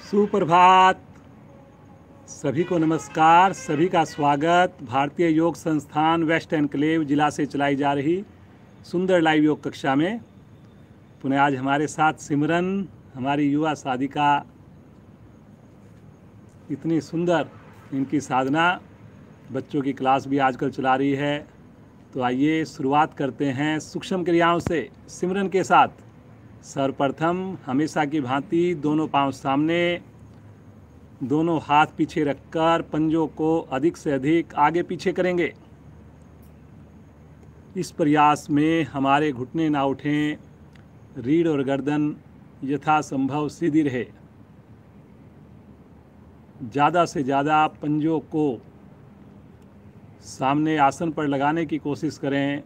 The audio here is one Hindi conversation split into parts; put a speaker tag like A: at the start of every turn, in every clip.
A: सुप्रभात। सभी को नमस्कार, सभी का स्वागत। भारतीय योग संस्थान वेस्ट एनक्लेव जिला से चलाई जा रही सुंदर लाइव योग कक्षा में पुनः आज हमारे साथ सिमरन, हमारी युवा साधिका। इतनी सुंदर इनकी साधना, बच्चों की क्लास भी आजकल चला रही है। तो आइए शुरुआत करते हैं सूक्ष्म क्रियाओं से सिमरन के साथ। सर्वप्रथम हमेशा की भांति दोनों पांव सामने, दोनों हाथ पीछे रखकर पंजों को अधिक से अधिक आगे पीछे करेंगे। इस प्रयास में हमारे घुटने ना उठें, रीढ़ और गर्दन यथासंभव सीधी रहे। ज़्यादा से ज़्यादा पंजों को सामने आसन पर लगाने की कोशिश करें,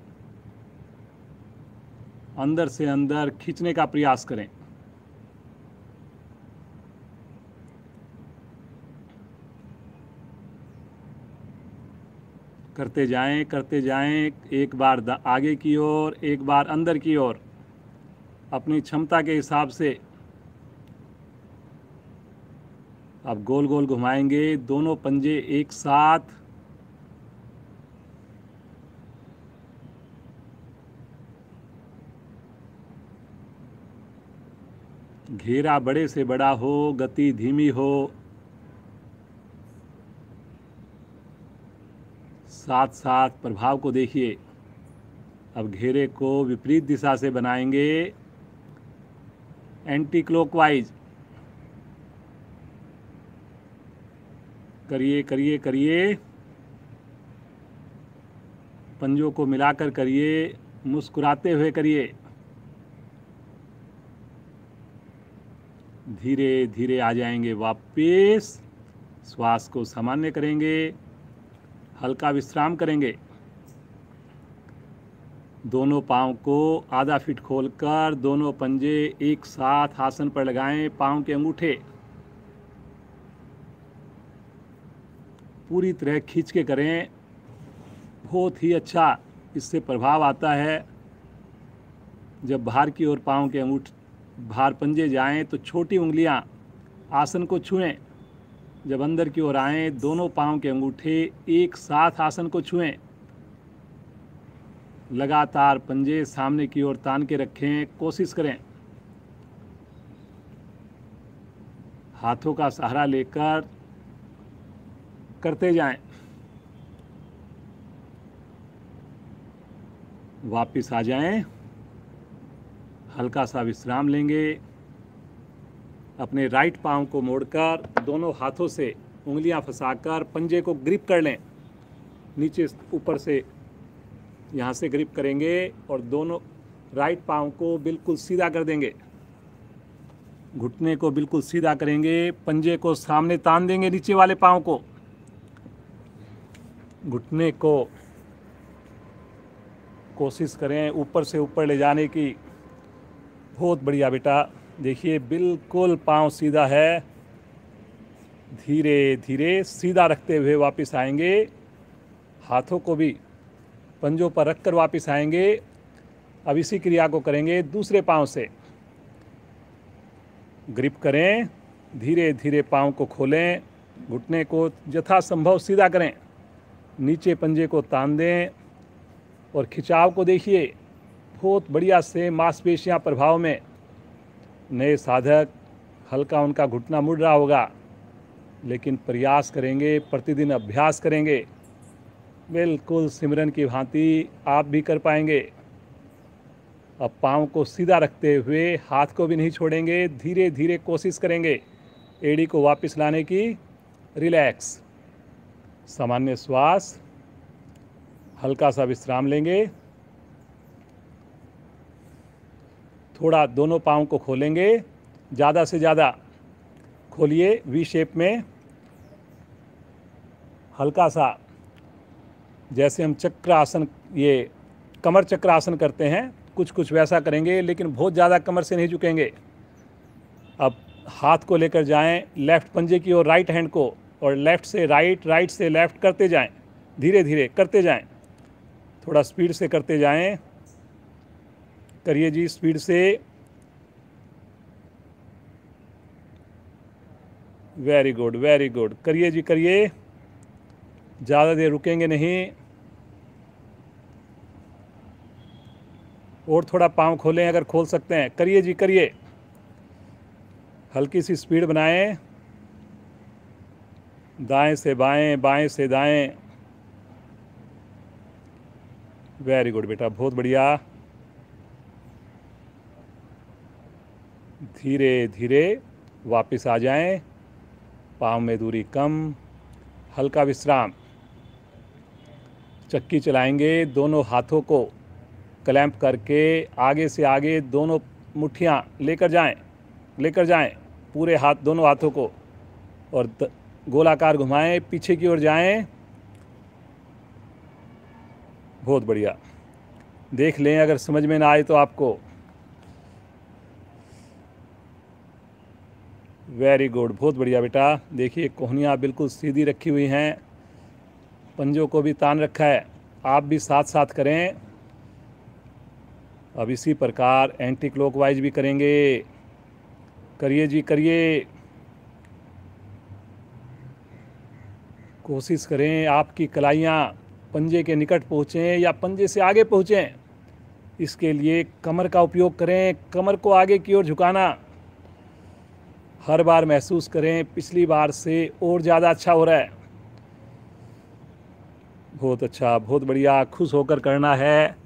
A: अंदर से अंदर खींचने का प्रयास करें। करते जाएं, एक बार आगे की ओर, एक बार अंदर की ओर, अपनी क्षमता के हिसाब से। अब गोल गोल घुमाएंगे, दोनों पंजे एक साथ। घेरा बड़े से बड़ा हो, गति धीमी हो, साथ साथ प्रभाव को देखिए। अब घेरे को विपरीत दिशा से बनाएंगे, एंटी क्लॉकवाइज। करिए, पंजों को मिलाकर करिए, मुस्कुराते हुए करिए। धीरे धीरे आ जाएंगे वापस, श्वास को सामान्य करेंगे, हल्का विश्राम करेंगे। दोनों पाँव को आधा फीट खोलकर दोनों पंजे एक साथ आसन पर लगाएं। पाँव के अंगूठे पूरी तरह खींच के करें, बहुत ही अच्छा इससे प्रभाव आता है। जब बाहर की ओर पाँव के अंगूठे बाहर पंजे जाएं तो छोटी उंगलियां आसन को छुएं। जब अंदर की ओर आएं, दोनों पाँव के अंगूठे एक साथ आसन को छुएं। लगातार पंजे सामने की ओर तान के रखें, कोशिश करें। हाथों का सहारा लेकर करते जाएं। वापस आ जाएं, हल्का सा विश्राम लेंगे। अपने राइट पाँव को मोड़कर दोनों हाथों से उंगलियां फंसाकर पंजे को ग्रिप कर लें। नीचे ऊपर से यहाँ से ग्रिप करेंगे और दोनों राइट पाँव को बिल्कुल सीधा कर देंगे। घुटने को बिल्कुल सीधा करेंगे, पंजे को सामने तान देंगे, नीचे वाले पाँव को, घुटने को कोशिश करें ऊपर से ऊपर ले जाने की। बहुत बढ़िया बेटा, देखिए बिल्कुल पाँव सीधा है। धीरे धीरे सीधा रखते हुए वापस आएंगे, हाथों को भी पंजों पर रखकर वापस आएंगे। अब इसी क्रिया को करेंगे दूसरे पाँव से। ग्रिप करें, धीरे धीरे पाँव को खोलें, घुटने को यथासंभव सीधा करें, नीचे पंजे को तान दें और खिंचाव को देखिए। बहुत बढ़िया से मांसपेशियां प्रभाव में। नए साधक हल्का उनका घुटना मुड़ रहा होगा, लेकिन प्रयास करेंगे, प्रतिदिन अभ्यास करेंगे, बिल्कुल सिमरन की भांति आप भी कर पाएंगे। अब पाँव को सीधा रखते हुए हाथ को भी नहीं छोड़ेंगे, धीरे धीरे कोशिश करेंगे एड़ी को वापस लाने की। रिलैक्स, सामान्य श्वास, हल्का सा विश्राम लेंगे। थोड़ा दोनों पाँव को खोलेंगे, ज़्यादा से ज़्यादा खोलिए, वी शेप में। हल्का सा जैसे हम चक्र आसन, ये कमर चक्र आसन करते हैं, कुछ वैसा करेंगे, लेकिन बहुत ज़्यादा कमर से नहीं झुकेंगे। अब हाथ को लेकर जाएं लेफ़्ट पंजे की ओर, राइट हैंड को, और लेफ़्ट से राइट, राइट से लेफ़्ट करते जाएं। धीरे धीरे करते जाएं, थोड़ा स्पीड से करते जाएं। करिए जी, स्पीड से। Very good very good. करिए जी करिए, ज़्यादा देर रुकेंगे नहीं। और थोड़ा पाँव खोलें अगर खोल सकते हैं। करिए जी करिए, हल्की सी स्पीड बनाएं। दाएं से बाएं, बाएं से दाएं। वेरी गुड बेटा, बहुत बढ़िया। धीरे धीरे वापस आ जाएं। पाँव में दूरी कम, हल्का विश्राम। चक्की चलाएंगे, दोनों हाथों को क्लैंप करके आगे से आगे दोनों मुट्ठियाँ लेकर जाएं पूरे हाथ, दोनों हाथों को, और गोलाकार घुमाएं, पीछे की ओर जाएं। बहुत बढ़िया। देख लें अगर समझ में ना आए तो आपको। वेरी गुड, बहुत बढ़िया बेटा। देखिए कोहनियाँ बिल्कुल सीधी रखी हुई हैं, पंजों को भी तान रखा है। आप भी साथ साथ करें। अब इसी प्रकार एंटी क्लॉकवाइज भी करेंगे। करिए जी करिए, कोशिश करें आपकी कलाइयाँ पंजे के निकट पहुँचें या पंजे से आगे पहुँचें। इसके लिए कमर का उपयोग करें, कमर को आगे की ओर झुकाना। हर बार महसूस करें पिछली बार से और ज़्यादा अच्छा हो रहा है। बहुत अच्छा, बहुत बढ़िया। खुश होकर करना है।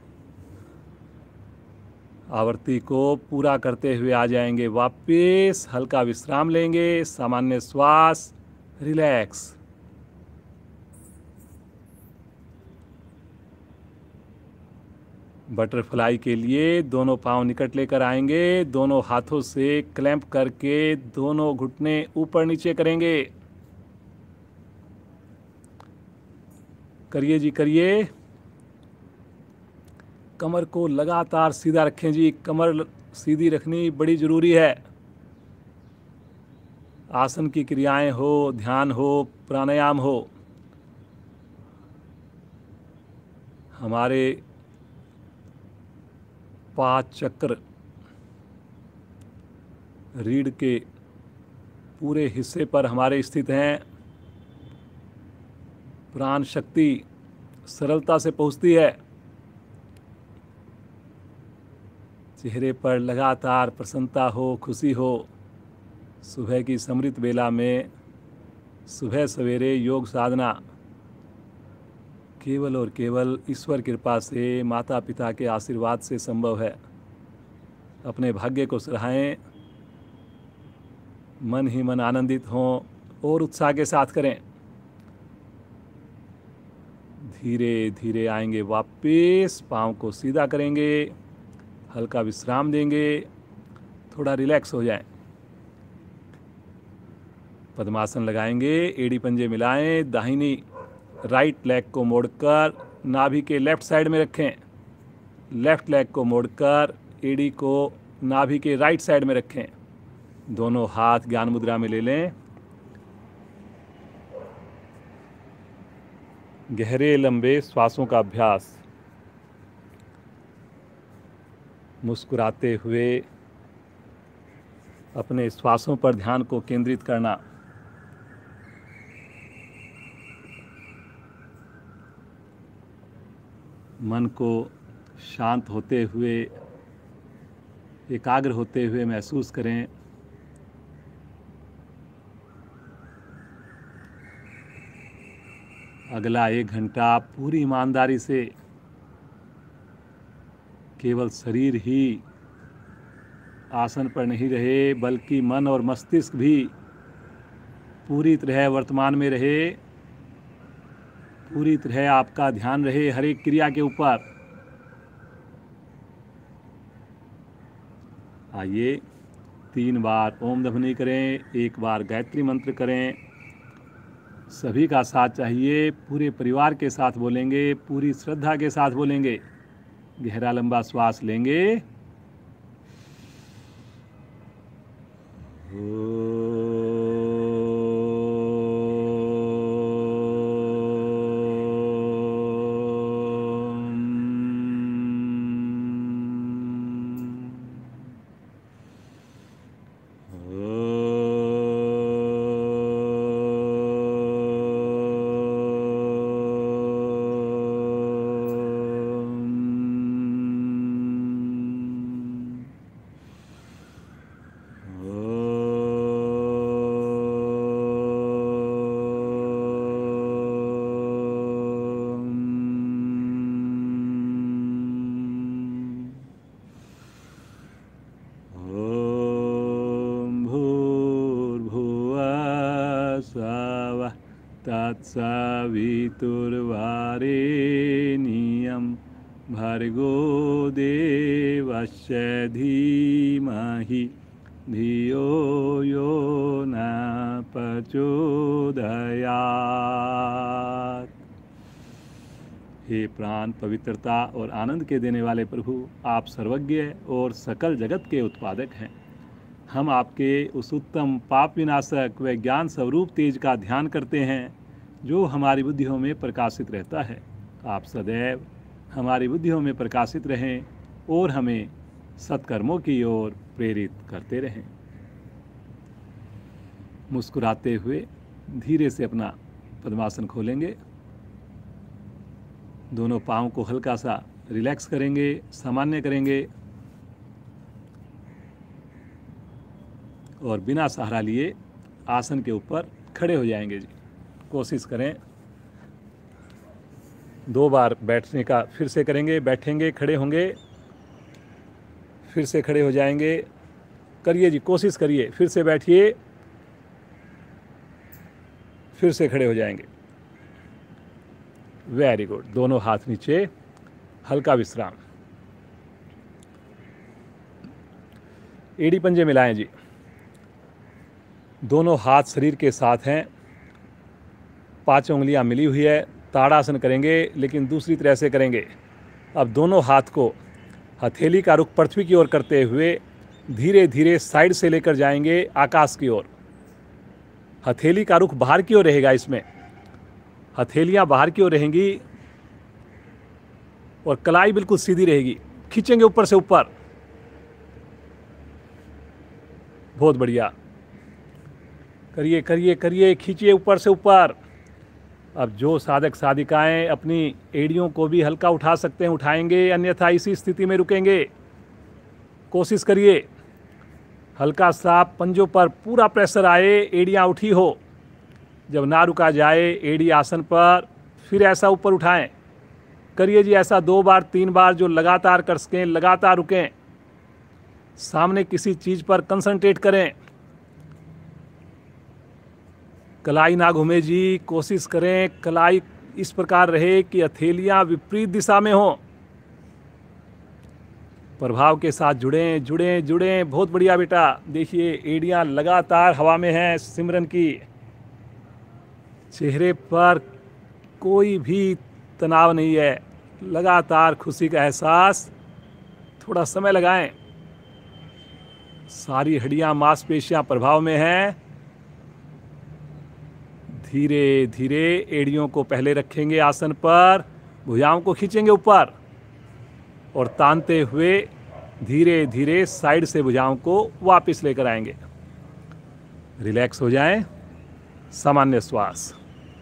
A: आवृत्ति को पूरा करते हुए आ जाएंगे वापस। हल्का विश्राम लेंगे, सामान्य श्वास, रिलैक्स। बटरफ्लाई के लिए दोनों पांव निकट लेकर आएंगे, दोनों हाथों से क्लैंप करके दोनों घुटने ऊपर नीचे करेंगे। करिए जी करिए। कमर को लगातार सीधा रखें जी, कमर सीधी रखनी बड़ी ज़रूरी है। आसन की क्रियाएं हो, ध्यान हो, प्राणायाम हो, हमारे 5 चक्र रीढ़ के पूरे हिस्से पर हमारे स्थित हैं। प्राण शक्ति सरलता से पहुंचती है। चेहरे पर लगातार प्रसन्नता हो, खुशी हो। सुबह की समृत बेला में, सुबह सवेरे योग साधना केवल और केवल ईश्वर कृपा से, माता पिता के आशीर्वाद से संभव है। अपने भाग्य को सराहें, मन ही मन आनंदित हों और उत्साह के साथ करें। धीरे धीरे आएंगे वापस, पाँव को सीधा करेंगे, हल्का विश्राम देंगे, थोड़ा रिलैक्स हो जाएं। पद्मासन लगाएंगे, एड़ी पंजे मिलाएं, दाहिनी राइट लेग को मोड़कर नाभि के लेफ्ट साइड में रखें। लेफ्ट लेग को मोड़कर एड़ी को नाभि के राइट साइड में रखें। दोनों हाथ ज्ञान मुद्रा में ले लें। गहरे लंबे श्वासों का अभ्यास। मुस्कुराते हुए अपने श्वासों पर ध्यान को केंद्रित करना। मन को शांत होते हुए, एकाग्र होते हुए महसूस करें। अगला 1 घंटा पूरी ईमानदारी से केवल शरीर ही आसन पर नहीं रहे, बल्कि मन और मस्तिष्क भी पूरी तरह वर्तमान में रहे। पूरी तरह आपका ध्यान रहे हर एक क्रिया के ऊपर। आइए 3 बार ओम ध्वनि करें, 1 बार गायत्री मंत्र करें। सभी का साथ चाहिए, पूरे परिवार के साथ बोलेंगे, पूरी श्रद्धा के साथ बोलेंगे। गहरा लंबा श्वास लेंगे। तत्सवितुर्वरेण्यं भर्गो देवस्य धीमहि धियो यो न प्रचोदयात्। हे प्राण पवित्रता और आनंद के देने वाले प्रभु, आप सर्वज्ञ और सकल जगत के उत्पादक हैं। हम आपके उस उत्तम पाप विनाशक व ज्ञान स्वरूप तेज का ध्यान करते हैं जो हमारी बुद्धियों में प्रकाशित रहता है। आप सदैव हमारी बुद्धियों में प्रकाशित रहें और हमें सत्कर्मों की ओर प्रेरित करते रहें। मुस्कुराते हुए धीरे से अपना पद्मासन खोलेंगे, दोनों पाँव को हल्का सा रिलैक्स करेंगे, सामान्य करेंगे और बिना सहारा लिए आसन के ऊपर खड़े हो जाएंगे जी। कोशिश करें। 2 बार बैठने का फिर से करेंगे, बैठेंगे, खड़े होंगे, फिर से खड़े हो जाएंगे। करिए जी, कोशिश करिए, फिर से बैठिए, फिर से खड़े हो जाएंगे। Very good. दोनों हाथ नीचे, हल्का विश्राम। एड़ी पंजे मिलाएं जी। दोनों हाथ शरीर के साथ हैं, 5 उंगलियां मिली हुई है। ताड़ासन करेंगे लेकिन दूसरी तरह से करेंगे। अब दोनों हाथ को हथेली का रुख पृथ्वी की ओर करते हुए धीरे धीरे साइड से लेकर जाएंगे आकाश की ओर। हथेली का रुख बाहर की ओर रहेगा, इसमें हथेलियां बाहर की ओर रहेंगी और कलाई बिल्कुल सीधी रहेगी। खींचेंगे ऊपर से ऊपर। बहुत बढ़िया, करिए करिए करिए, खींचिए ऊपर से ऊपर। अब जो साधक साधिकाएं अपनी एड़ियों को भी हल्का उठा सकते हैं उठाएंगे, अन्यथा इसी स्थिति में रुकेंगे। कोशिश करिए हल्का सा पंजों पर पूरा प्रेशर आए, एड़ियां उठी हो। जब ना रुका जाए एड़ी आसन पर, फिर ऐसा ऊपर उठाएं। करिए जी ऐसा 2 बार 3 बार, जो लगातार कर सकें, लगातार रुकें। सामने किसी चीज़ पर कंसंट्रेट करें। कलाई ना घूमे जी, कोशिश करें कलाई इस प्रकार रहे कि हथेलियां विपरीत दिशा में हो। प्रभाव के साथ जुड़ें जुड़ें जुड़ें। बहुत बढ़िया बेटा। देखिए एड़ियां लगातार हवा में हैं सिमरन की। चेहरे पर कोई भी तनाव नहीं है, लगातार खुशी का एहसास। थोड़ा समय लगाएं। सारी हड्डियां मांसपेशियां प्रभाव में हैं। धीरे धीरे एड़ियों को पहले रखेंगे आसन पर, भुजाओं को खींचेंगे ऊपर और तानते हुए धीरे धीरे साइड से भुजाओं को वापस लेकर आएंगे। रिलैक्स हो जाएं, सामान्य श्वास।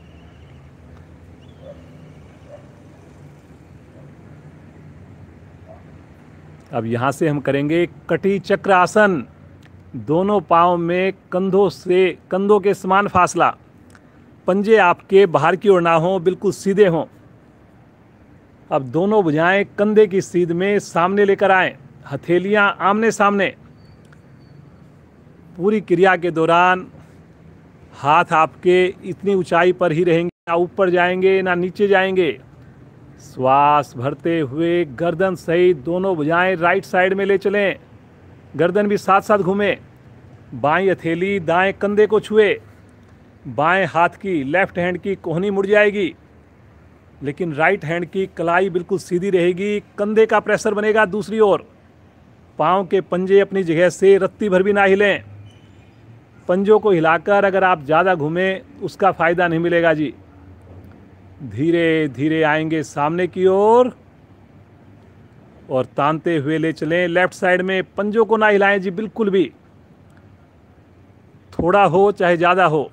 A: अब यहां से हम करेंगे कटी चक्र आसन। दोनों पांव में कंधों के समान फासला, पंजे आपके बाहर की ओर ना हो, बिल्कुल सीधे हों। अब दोनों भुजाएं कंधे की सीध में सामने लेकर आएं, हथेलियां आमने सामने। पूरी क्रिया के दौरान हाथ आपके इतनी ऊंचाई पर ही रहेंगे, ना ऊपर जाएंगे ना नीचे जाएंगे। श्वास भरते हुए गर्दन सहित दोनों भुजाएं राइट साइड में ले चलें। गर्दन भी साथ साथ घूमे। बाईं हथेली दाएं कंधे को छुए। बाएं हाथ की, लेफ्ट हैंड की कोहनी मुड़ जाएगी, लेकिन राइट हैंड की कलाई बिल्कुल सीधी रहेगी। कंधे का प्रेशर बनेगा दूसरी ओर। पाँव के पंजे अपनी जगह से रत्ती भर भी ना हिलें। पंजों को हिलाकर अगर आप ज़्यादा घूमें उसका फ़ायदा नहीं मिलेगा जी। धीरे धीरे आएंगे सामने की ओर और तानते हुए ले चलें लेफ्ट साइड में। पंजों को ना हिलाएं जी बिल्कुल भी, थोड़ा हो चाहे ज़्यादा हो।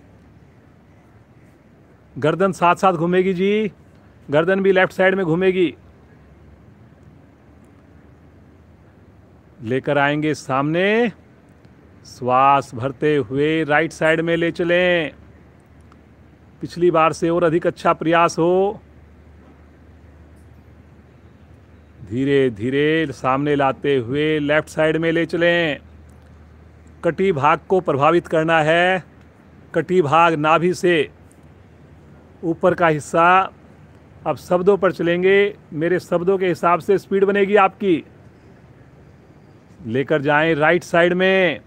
A: गर्दन साथ साथ घूमेगी जी, गर्दन भी लेफ्ट साइड में घूमेगी। लेकर आएंगे सामने, श्वास भरते हुए राइट साइड में ले चलें। पिछली बार से और अधिक अच्छा प्रयास हो। धीरे धीरे सामने लाते हुए लेफ्ट साइड में ले चलें। कटी भाग को प्रभावित करना है। कटी भाग नाभि से ऊपर का हिस्सा। अब शब्दों पर चलेंगे, मेरे शब्दों के हिसाब से स्पीड बनेगी आपकी। लेकर जाएं राइट साइड में,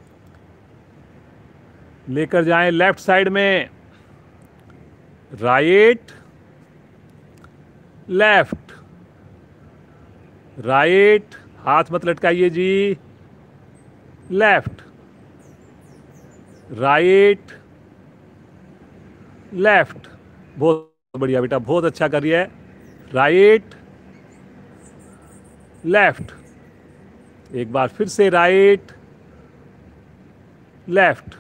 A: लेकर जाएं लेफ्ट साइड में, राइट लेफ्ट राइट, हाथ मत लटकाइए जी, लेफ्ट राइट लेफ्ट। बहुत बढ़िया बेटा, बहुत अच्छा कर रही है। राइट लेफ्ट, एक बार फिर से राइट लेफ्ट।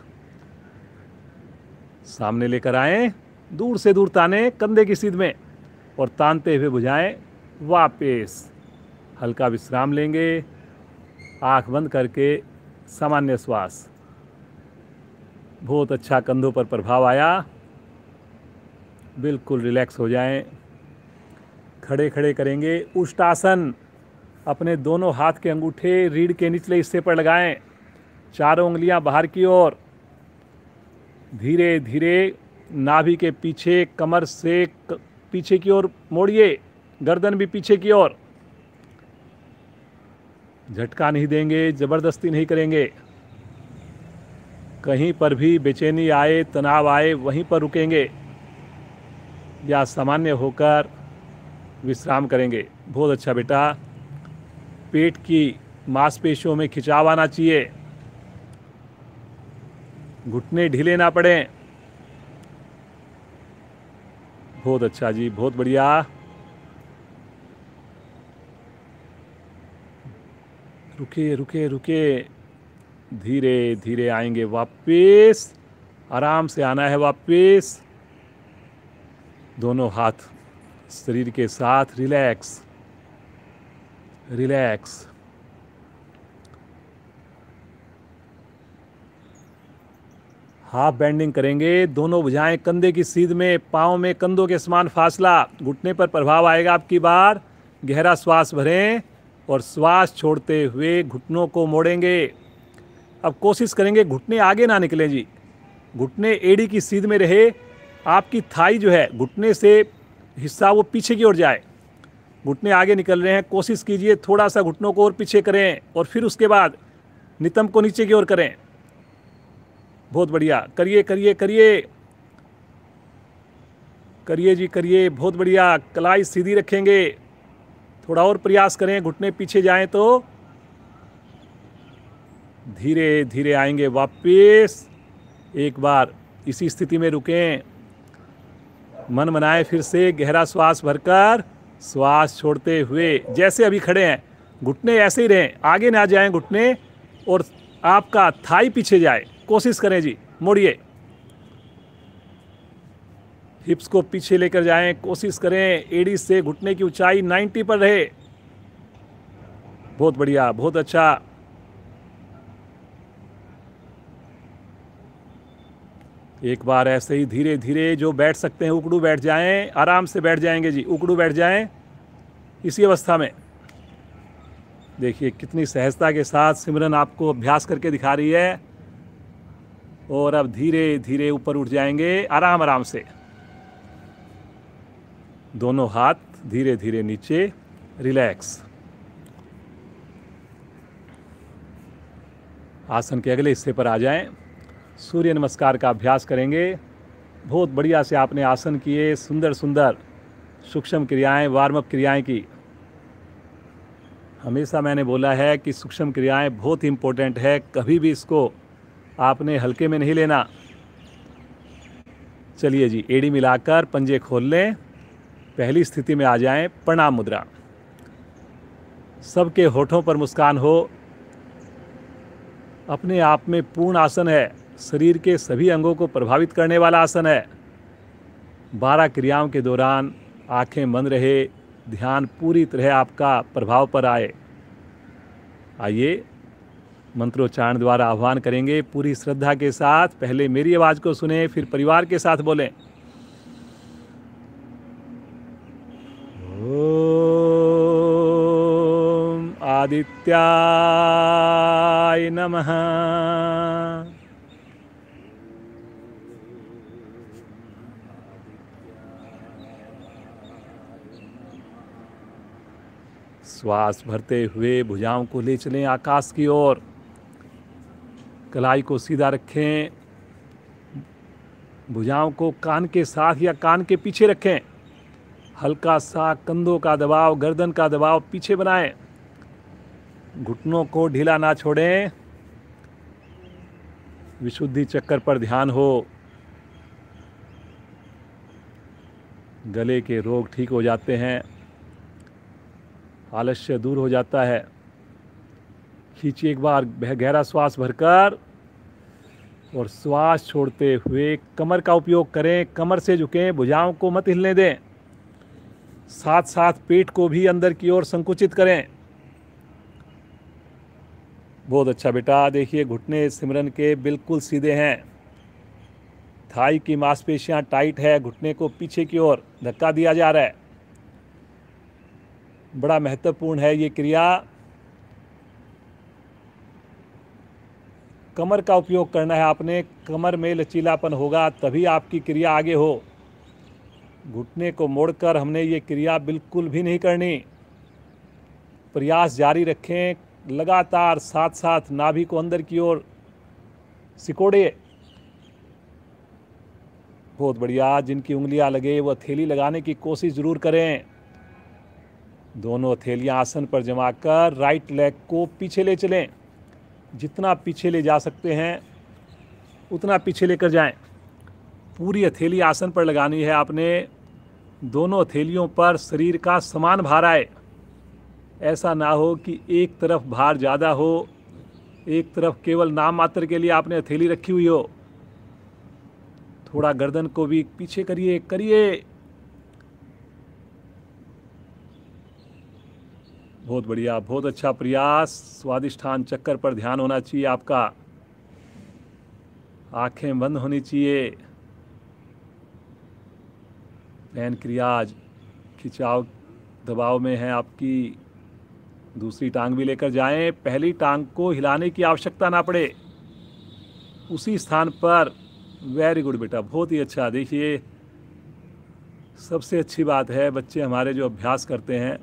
A: सामने लेकर आए, दूर से दूर ताने कंधे की सीध में, और तानते हुए बुझाएं वापस। हल्का विश्राम लेंगे, आंख बंद करके सामान्य श्वास। बहुत अच्छा, कंधों पर प्रभाव आया। बिल्कुल रिलैक्स हो जाएं। खड़े खड़े करेंगे उष्टासन। अपने दोनों हाथ के अंगूठे रीढ़ के निचले हिस्से पर लगाएं, चारों उंगलियां बाहर की ओर। धीरे धीरे नाभि के पीछे, कमर से पीछे की ओर मोड़िए, गर्दन भी पीछे की ओर। झटका नहीं देंगे, जबरदस्ती नहीं करेंगे। कहीं पर भी बेचैनी आए, तनाव आए, वहीं पर रुकेंगे या सामान्य होकर विश्राम करेंगे। बहुत अच्छा बेटा। पेट की मांसपेशियों में खिंचाव आना चाहिए, घुटने ढीले ना पड़े। बहुत अच्छा जी, बहुत बढ़िया। रुके रुके रुके, धीरे धीरे आएंगे वापस। आराम से आना है वापस। दोनों हाथ शरीर के साथ, रिलैक्स रिलैक्स। हाफ बेंडिंग करेंगे, दोनों भुजाएं कंधे की सीध में, पाँव में कंधों के समान फासला। घुटने पर प्रभाव आएगा आपकी बार। गहरा श्वास भरें और श्वास छोड़ते हुए घुटनों को मोड़ेंगे। अब कोशिश करेंगे घुटने आगे ना निकलें जी, घुटने एड़ी की सीध में रहे। आपकी थाई जो है, घुटने से हिस्सा वो पीछे की ओर जाए। घुटने आगे निकल रहे हैं, कोशिश कीजिए थोड़ा सा घुटनों को और पीछे करें, और फिर उसके बाद नितंब को नीचे की ओर करें। बहुत बढ़िया, करिए करिए करिए करिए जी, करिए। बहुत बढ़िया, कलाई सीधी रखेंगे। थोड़ा और प्रयास करें, घुटने पीछे जाएं तो धीरे धीरे आएंगे वापस। एक बार इसी स्थिति में रुकें, मन बनाए, फिर से गहरा श्वास भरकर श्वास छोड़ते हुए जैसे अभी खड़े हैं, घुटने ऐसे ही रहें, आगे ना जाएं घुटने, और आपका थाई पीछे जाए। कोशिश करें जी, मोड़िए, हिप्स को पीछे लेकर जाएं। कोशिश करें एड़ी से घुटने की ऊंचाई 90 पर रहे। बहुत बढ़िया, बहुत अच्छा। एक बार ऐसे ही धीरे धीरे, जो बैठ सकते हैं उकड़ू बैठ जाएं, आराम से बैठ जाएंगे जी, उकड़ू बैठ जाएं। इसी अवस्था में देखिए कितनी सहजता के साथ सिमरन आपको अभ्यास करके दिखा रही है। और अब धीरे धीरे ऊपर उठ जाएंगे, आराम आराम से। दोनों हाथ धीरे धीरे नीचे, रिलैक्स। आसन के अगले हिस्से पर आ जाएं। सूर्य नमस्कार का अभ्यास करेंगे। बहुत बढ़िया से आपने आसन किए, सुंदर सुंदर सूक्ष्म क्रियाएं, वार्म अप क्रियाएं की। हमेशा मैंने बोला है कि सूक्ष्म क्रियाएं बहुत ही इम्पोर्टेंट है, कभी भी इसको आपने हल्के में नहीं लेना। चलिए जी, एड़ी मिलाकर पंजे खोल लें। पहली स्थिति में आ जाएं, प्रणाम मुद्रा। सबके होठों पर मुस्कान हो। अपने आप में पूर्ण आसन है, शरीर के सभी अंगों को प्रभावित करने वाला आसन है। 12 क्रियाओं के दौरान आंखें बंद रहे, ध्यान पूरी तरह आपका प्रभाव पर आए। आइए मंत्रोच्चारण द्वारा आह्वान करेंगे पूरी श्रद्धा के साथ। पहले मेरी आवाज़ को सुने, फिर परिवार के साथ बोलें। ओम आदित्याय नमः। श्वास भरते हुए भुजाओं को ले चलें आकाश की ओर। कलाई को सीधा रखें, भुजाओं को कान के साथ या कान के पीछे रखें। हल्का सा कंधों का दबाव, गर्दन का दबाव पीछे बनाएं। घुटनों को ढीला ना छोड़ें। विशुद्धि चक्कर पर ध्यान हो। गले के रोग ठीक हो जाते हैं, आलस्य दूर हो जाता है। खींचिए एक बार गहरा श्वास भरकर और श्वास छोड़ते हुए कमर का उपयोग करें। कमर से झुकें, भुजाओं को मत हिलने दें। साथ साथ पेट को भी अंदर की ओर संकुचित करें। बहुत अच्छा बेटा। देखिए घुटने सिमरन के बिल्कुल सीधे हैं। थाई की मांसपेशियां टाइट है, घुटने को पीछे की ओर धक्का दिया जा रहा है। बड़ा महत्वपूर्ण है ये क्रिया। कमर का उपयोग करना है आपने। कमर में लचीलापन होगा तभी आपकी क्रिया आगे हो। घुटने को मोड़कर हमने ये क्रिया बिल्कुल भी नहीं करनी। प्रयास जारी रखें लगातार। साथ साथ नाभि को अंदर की ओर सिकोड़े। बहुत बढ़िया। जिनकी उंगलियां लगे वो हथेली लगाने की कोशिश जरूर करें। दोनों हथेलियां आसन पर जमा कर राइट लेग को पीछे ले चलें। जितना पीछे ले जा सकते हैं उतना पीछे लेकर जाएं। पूरी हथेली आसन पर लगानी है आपने। दोनों हथेलियों पर शरीर का समान भार आए। ऐसा ना हो कि एक तरफ भार ज़्यादा हो, एक तरफ केवल नाम मात्र के लिए आपने हथेली रखी हुई हो। थोड़ा गर्दन को भी पीछे करिए। बहुत बढ़िया, बहुत अच्छा प्रयास। स्वादिष्ठान चक्कर पर ध्यान होना चाहिए आपका। आंखें बंद होनी चाहिए। पैनक्रियाज खिंचाव दबाव में है आपकी। दूसरी टांग भी लेकर जाएं। पहली टांग को हिलाने की आवश्यकता ना पड़े, उसी स्थान पर। वेरी गुड बेटा, बहुत ही अच्छा। देखिए सबसे अच्छी बात है बच्चे हमारे जो अभ्यास करते हैं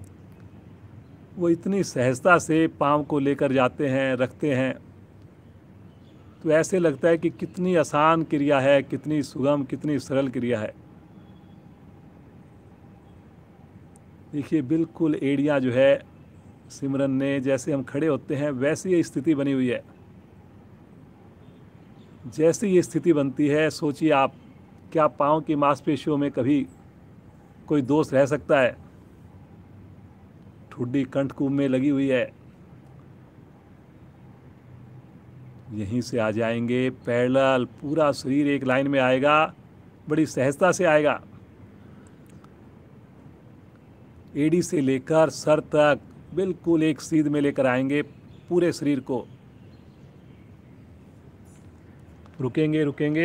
A: वो इतनी सहजता से पाँव को लेकर जाते हैं, रखते हैं, तो ऐसे लगता है कि कितनी आसान क्रिया है, कितनी सुगम, कितनी सरल क्रिया है। देखिए बिल्कुल एड़ियाँ जो है सिमरन ने, जैसे हम खड़े होते हैं वैसी ये स्थिति बनी हुई है। जैसे ये स्थिति बनती है, सोचिए आप, क्या पाँव की मांसपेशियों में कभी कोई दोष रह सकता है? ठुड्डी कंठकूप में लगी हुई है। यहीं से आ जाएंगे पैरेलल। पूरा शरीर एक लाइन में आएगा, बड़ी सहजता से आएगा। एड़ी से लेकर सर तक बिल्कुल एक सीध में लेकर आएंगे पूरे शरीर को। रुकेंगे।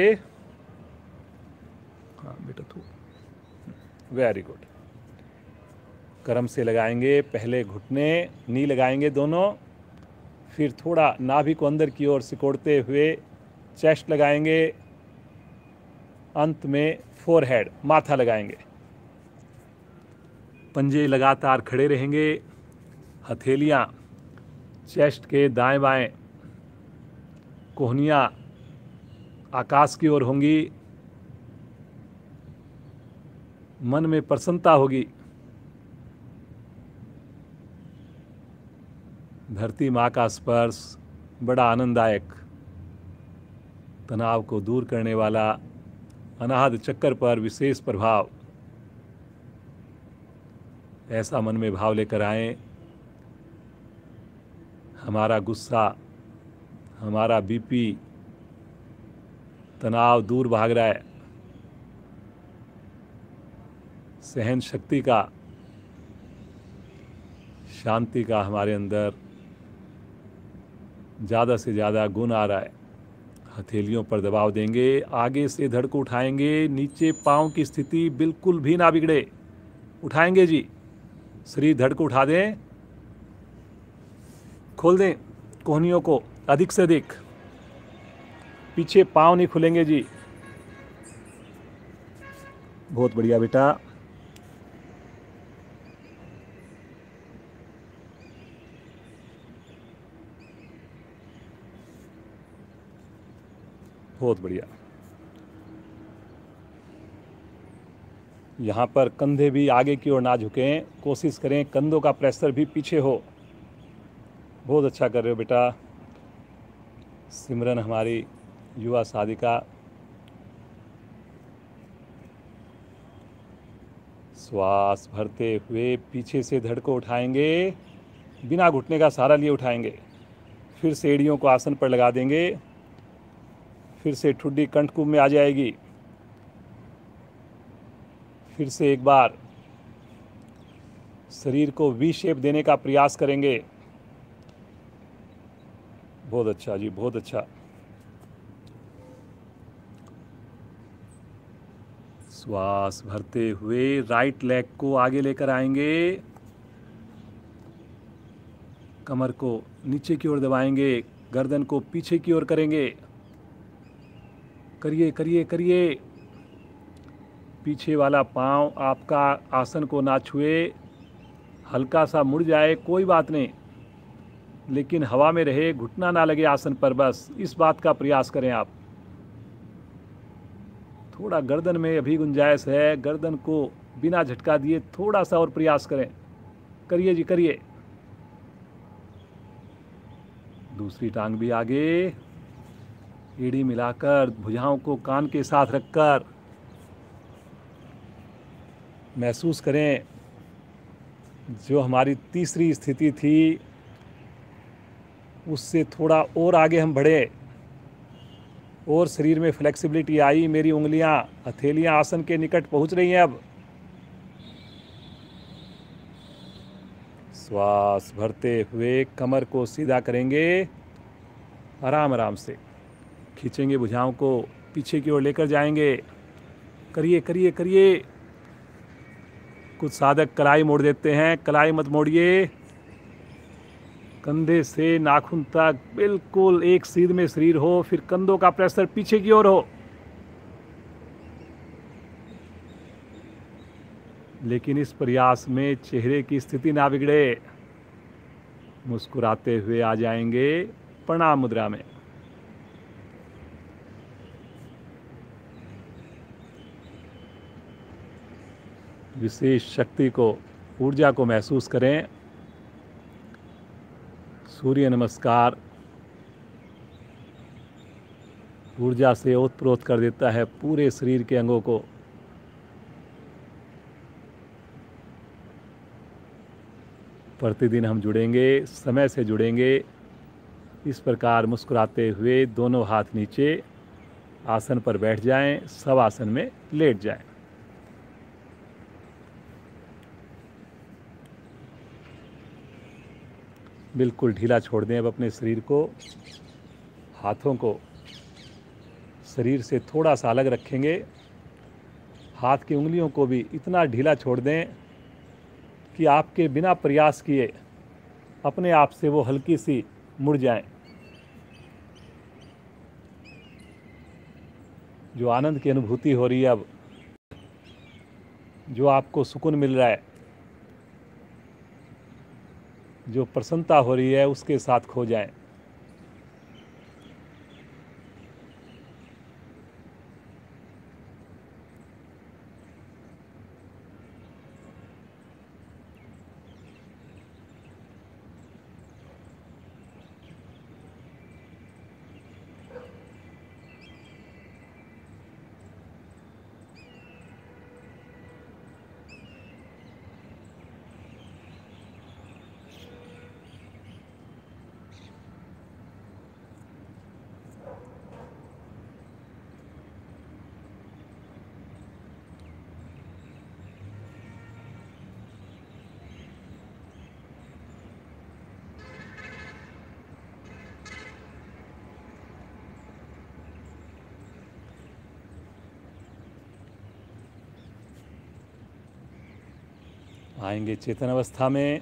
A: हाँ बेटा तू। Very good. कर्म से लगाएंगे। पहले घुटने, नी लगाएंगे दोनों, फिर थोड़ा नाभि को अंदर की ओर सिकोड़ते हुए चेस्ट लगाएंगे। अंत में फोरहेड, माथा लगाएंगे। पंजे लगातार खड़े रहेंगे। हथेलियाँ चेस्ट के दाएं बाएं, कोहनियाँ आकाश की ओर होंगी। मन में प्रसन्नता होगी। धरती माँ का स्पर्श बड़ा आनंददायक, तनाव को दूर करने वाला, अनाहत चक्कर पर विशेष प्रभाव। ऐसा मन में भाव लेकर आएं, हमारा गुस्सा, हमारा बीपी, तनाव दूर भाग रहा है। सहन शक्ति का, शांति का हमारे अंदर ज़्यादा से ज़्यादा गुण आ रहा है। हथेलियों पर दबाव देंगे। आगे से धड़ को उठाएंगे। नीचे पाँव की स्थिति बिल्कुल भी ना बिगड़े। उठाएंगे जी। शरीर धड़ को उठा दें। खोल दें कोहनियों को अधिक से अधिक। पीछे पाँव नहीं खुलेंगे जी। बहुत बढ़िया बेटा। बहुत बढ़िया। यहाँ पर कंधे भी आगे की ओर ना झुकें, कोशिश करें कंधों का प्रेशर भी पीछे हो। बहुत अच्छा कर रहे हो बेटा। सिमरन हमारी युवा साधिका। श्वास भरते हुए पीछे से धड़ को उठाएंगे, बिना घुटने का सहारा लिए उठाएंगे। फिर से एड़ियों को आसन पर लगा देंगे। फिर से ठुड्डी कंठकुंभ में आ जाएगी। फिर से एक बार शरीर को वी शेप देने का प्रयास करेंगे। बहुत अच्छा जी, बहुत अच्छा। श्वास भरते हुए राइट लेग को आगे लेकर आएंगे। कमर को नीचे की ओर दबाएंगे, गर्दन को पीछे की ओर करेंगे। करिए करिए करिए। पीछे वाला पांव आपका आसन को ना छुए, हल्का सा मुड़ जाए कोई बात नहीं, लेकिन हवा में रहे, घुटना ना लगे आसन पर, बस इस बात का प्रयास करें आप। थोड़ा गर्दन में अभी गुंजाइश है, गर्दन को बिना झटका दिए थोड़ा सा और प्रयास करें। करिए जी करिए। दूसरी टांग भी आगे, एड़ी मिलाकर, भुजाओं को कान के साथ रखकर महसूस करें जो हमारी तीसरी स्थिति थी उससे थोड़ा और आगे हम बढ़े और शरीर में फ्लेक्सिबिलिटी आई। मेरी उंगलियां, हथेलियां आसन के निकट पहुंच रही हैं अब। श्वास भरते हुए कमर को सीधा करेंगे, आराम आराम से खींचेंगे, भुजाओं को पीछे की ओर लेकर जाएंगे। करिए करिए करिए। कुछ साधक कलाई मोड़ देते हैं, कलाई मत मोड़िए। कंधे से नाखून तक बिल्कुल एक सीध में शरीर हो, फिर कंधों का प्रेशर पीछे की ओर हो, लेकिन इस प्रयास में चेहरे की स्थिति ना बिगड़े। मुस्कुराते हुए आ जाएंगे प्रणाम मुद्रा में। विशेष शक्ति को, ऊर्जा को महसूस करें। सूर्य नमस्कार ऊर्जा से ओतप्रोत कर देता है पूरे शरीर के अंगों को। प्रतिदिन हम जुड़ेंगे, समय से जुड़ेंगे। इस प्रकार मुस्कुराते हुए दोनों हाथ नीचे, आसन पर बैठ जाएं, सब आसन में लेट जाएं। बिल्कुल ढीला छोड़ दें अब अपने शरीर को। हाथों को शरीर से थोड़ा सा अलग रखेंगे। हाथ की उंगलियों को भी इतना ढीला छोड़ दें कि आपके बिना प्रयास किए अपने आप से वो हल्की सी मुड़ जाएं। जो आनंद की अनुभूति हो रही है अब, जो आपको सुकून मिल रहा है, जो प्रसन्नता हो रही है, उसके साथ खो जाएं। आएंगे चेतन अवस्था में।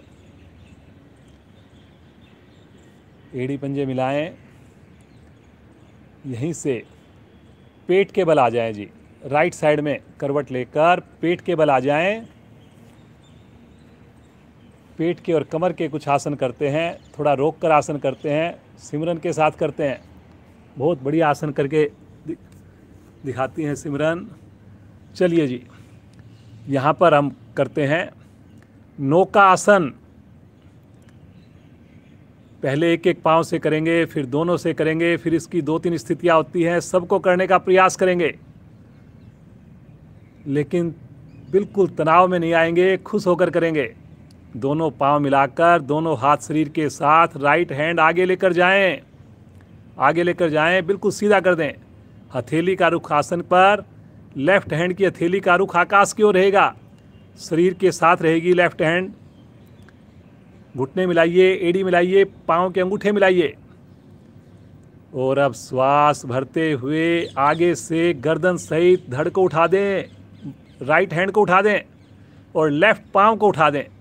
A: एड़ी पंजे मिलाएं, यहीं से पेट के बल आ जाएं जी। राइट साइड में करवट लेकर पेट के बल आ जाएं। पेट के और कमर के कुछ आसन करते हैं, थोड़ा रोक कर आसन करते हैं, सिमरन के साथ करते हैं। बहुत बढ़िया आसन करके दिखाती हैं सिमरन। चलिए जी, यहाँ पर हम करते हैं नौका आसन। पहले एक एक पाँव से करेंगे, फिर दोनों से करेंगे, फिर इसकी 2-3 स्थितियाँ होती हैं, सबको करने का प्रयास करेंगे, लेकिन बिल्कुल तनाव में नहीं आएंगे, खुश होकर करेंगे। दोनों पाँव मिलाकर, दोनों हाथ शरीर के साथ, राइट हैंड आगे लेकर जाएं, आगे लेकर जाएं, बिल्कुल सीधा कर दें। हथेली का रुख आसन पर, लेफ्ट हैंड की हथेली का रुख आकाश की ओर रहेगा, शरीर के साथ रहेगी लेफ्ट हैंड। घुटने मिलाइए, एड़ी मिलाइए, पाँव के अंगूठे मिलाइए, और अब श्वास भरते हुए आगे से गर्दन सहित धड़ को उठा दें, राइट हैंड को उठा दें और लेफ्ट पाँव को उठा दें।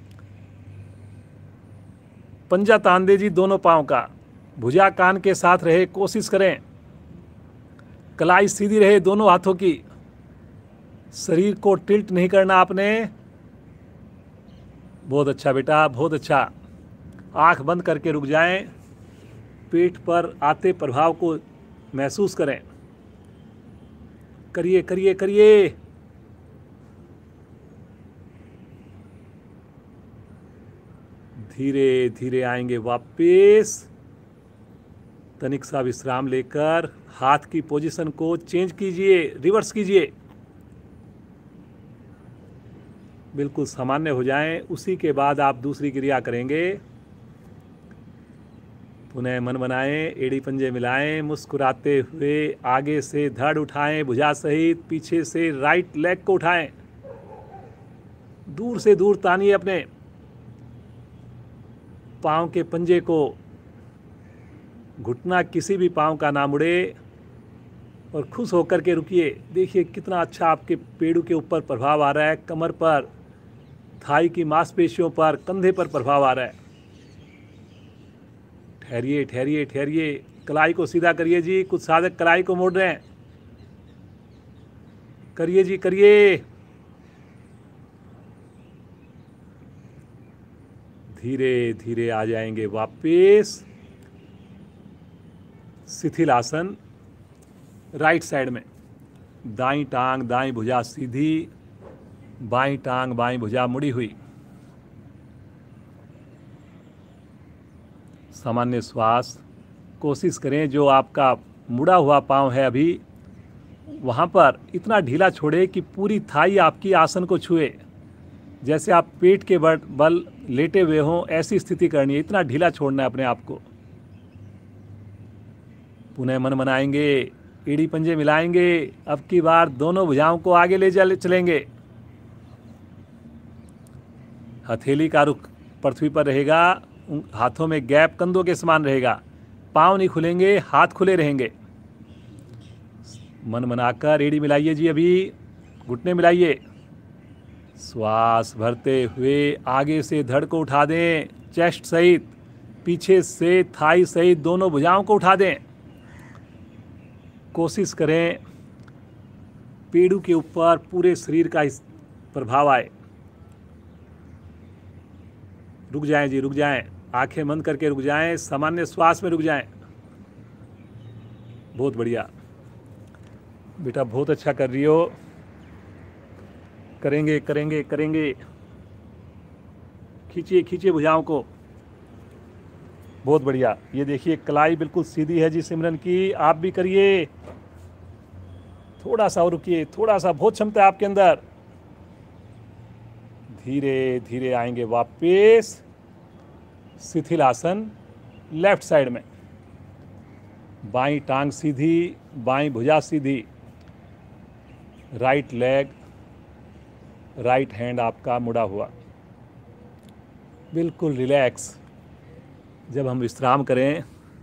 A: पंजा तान दे जी दोनों पाँव का, भुजा कान के साथ रहे, कोशिश करें। कलाई सीधी रहे दोनों हाथों की, शरीर को टिल्ट नहीं करना आपने। बहुत अच्छा बेटा, बहुत अच्छा। आंख बंद करके रुक जाएं, पेट पर आते प्रभाव को महसूस करें। करिए करिए करिए। धीरे धीरे आएंगे वापस। तनिक सा विश्राम लेकर हाथ की पोजीशन को चेंज कीजिए, रिवर्स कीजिए, बिल्कुल सामान्य हो जाएं। उसी के बाद आप दूसरी क्रिया करेंगे। पुनः मन बनाएं, एड़ी पंजे मिलाएं, मुस्कुराते हुए आगे से धड़ उठाएं, भुजा सहित, पीछे से राइट लेग को उठाएं, दूर से दूर तानिए अपने पाँव के पंजे को। घुटना किसी भी पाँव का ना मुड़े और खुश होकर के रुकिए। देखिए कितना अच्छा आपके पेड़ों के ऊपर प्रभाव आ रहा है, कमर पर, थाई की मांसपेशियों पर, कंधे पर प्रभाव आ रहा है। ठहरिए ठहरिए ठहरिए। कलाई को सीधा करिए जी, कुछ साधक कलाई को मोड़ रहे हैं। करिए जी करिए। धीरे धीरे आ जाएंगे वापस। शिथिल आसन, राइट साइड में, दाईं टांग दाईं भुजा सीधी, बाईं टांग बाईं भुजा मुड़ी हुई। सामान्य श्वास। कोशिश करें जो आपका मुड़ा हुआ पांव है अभी, वहाँ पर इतना ढीला छोड़े कि पूरी थाई आपकी आसन को छुए। जैसे आप पेट के बल लेटे हुए हों, ऐसी स्थिति करनी है। इतना ढीला छोड़ना है अपने आप को। पुनः मन बनाएंगे, एड़ी पंजे मिलाएंगे। अब की बार दोनों भुजाओं को आगे ले चलेंगे। हथेली का रुख पृथ्वी पर रहेगा, हाथों में गैप कंधों के समान रहेगा। पाँव नहीं खुलेंगे, हाथ खुले रहेंगे। मन बनाकर एड़ी मिलाइए जी, अभी घुटने मिलाइए। श्वास भरते हुए आगे से धड़ को उठा दें, चेस्ट सहित, पीछे से थाई सहित दोनों भुजाओं को उठा दें। कोशिश करें पेड़ों के ऊपर पूरे शरीर का प्रभाव आए। रुक जाएं जी, रुक जाएं। आंखें बंद करके रुक जाएं, सामान्य श्वास में रुक जाएं। बहुत बढ़िया बेटा, बहुत अच्छा कर रही हो। करेंगे करेंगे करेंगे। खींचिए खींचिए भुजाओं को। बहुत बढ़िया। ये देखिए कलाई बिल्कुल सीधी है जी सिमरन की। आप भी करिए। थोड़ा सा और रुकिए, थोड़ा सा, बहुत क्षमता है आपके अंदर। धीरे धीरे आएंगे वापस। शिथिल आसन, लेफ्ट साइड में, बाईं टांग सीधी, बाईं भुजा सीधी, राइट लेग, राइट हैंड आपका मुड़ा हुआ, बिल्कुल रिलैक्स। जब हम विश्राम करें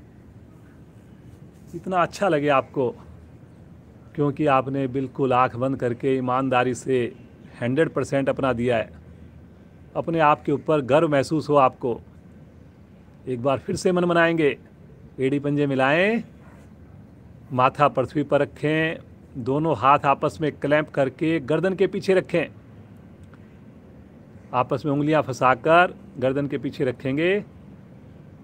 A: इतना अच्छा लगे आपको, क्योंकि आपने बिल्कुल आंख बंद करके ईमानदारी से 100% अपना दिया है। अपने आप के ऊपर गर्व महसूस हो आपको। एक बार फिर से मन बनाएंगे। एड़ी पंजे मिलाएं, माथा पृथ्वी पर रखें, दोनों हाथ आपस में क्लैंप करके गर्दन के पीछे रखें। आपस में उंगलियां फंसाकर गर्दन के पीछे रखेंगे।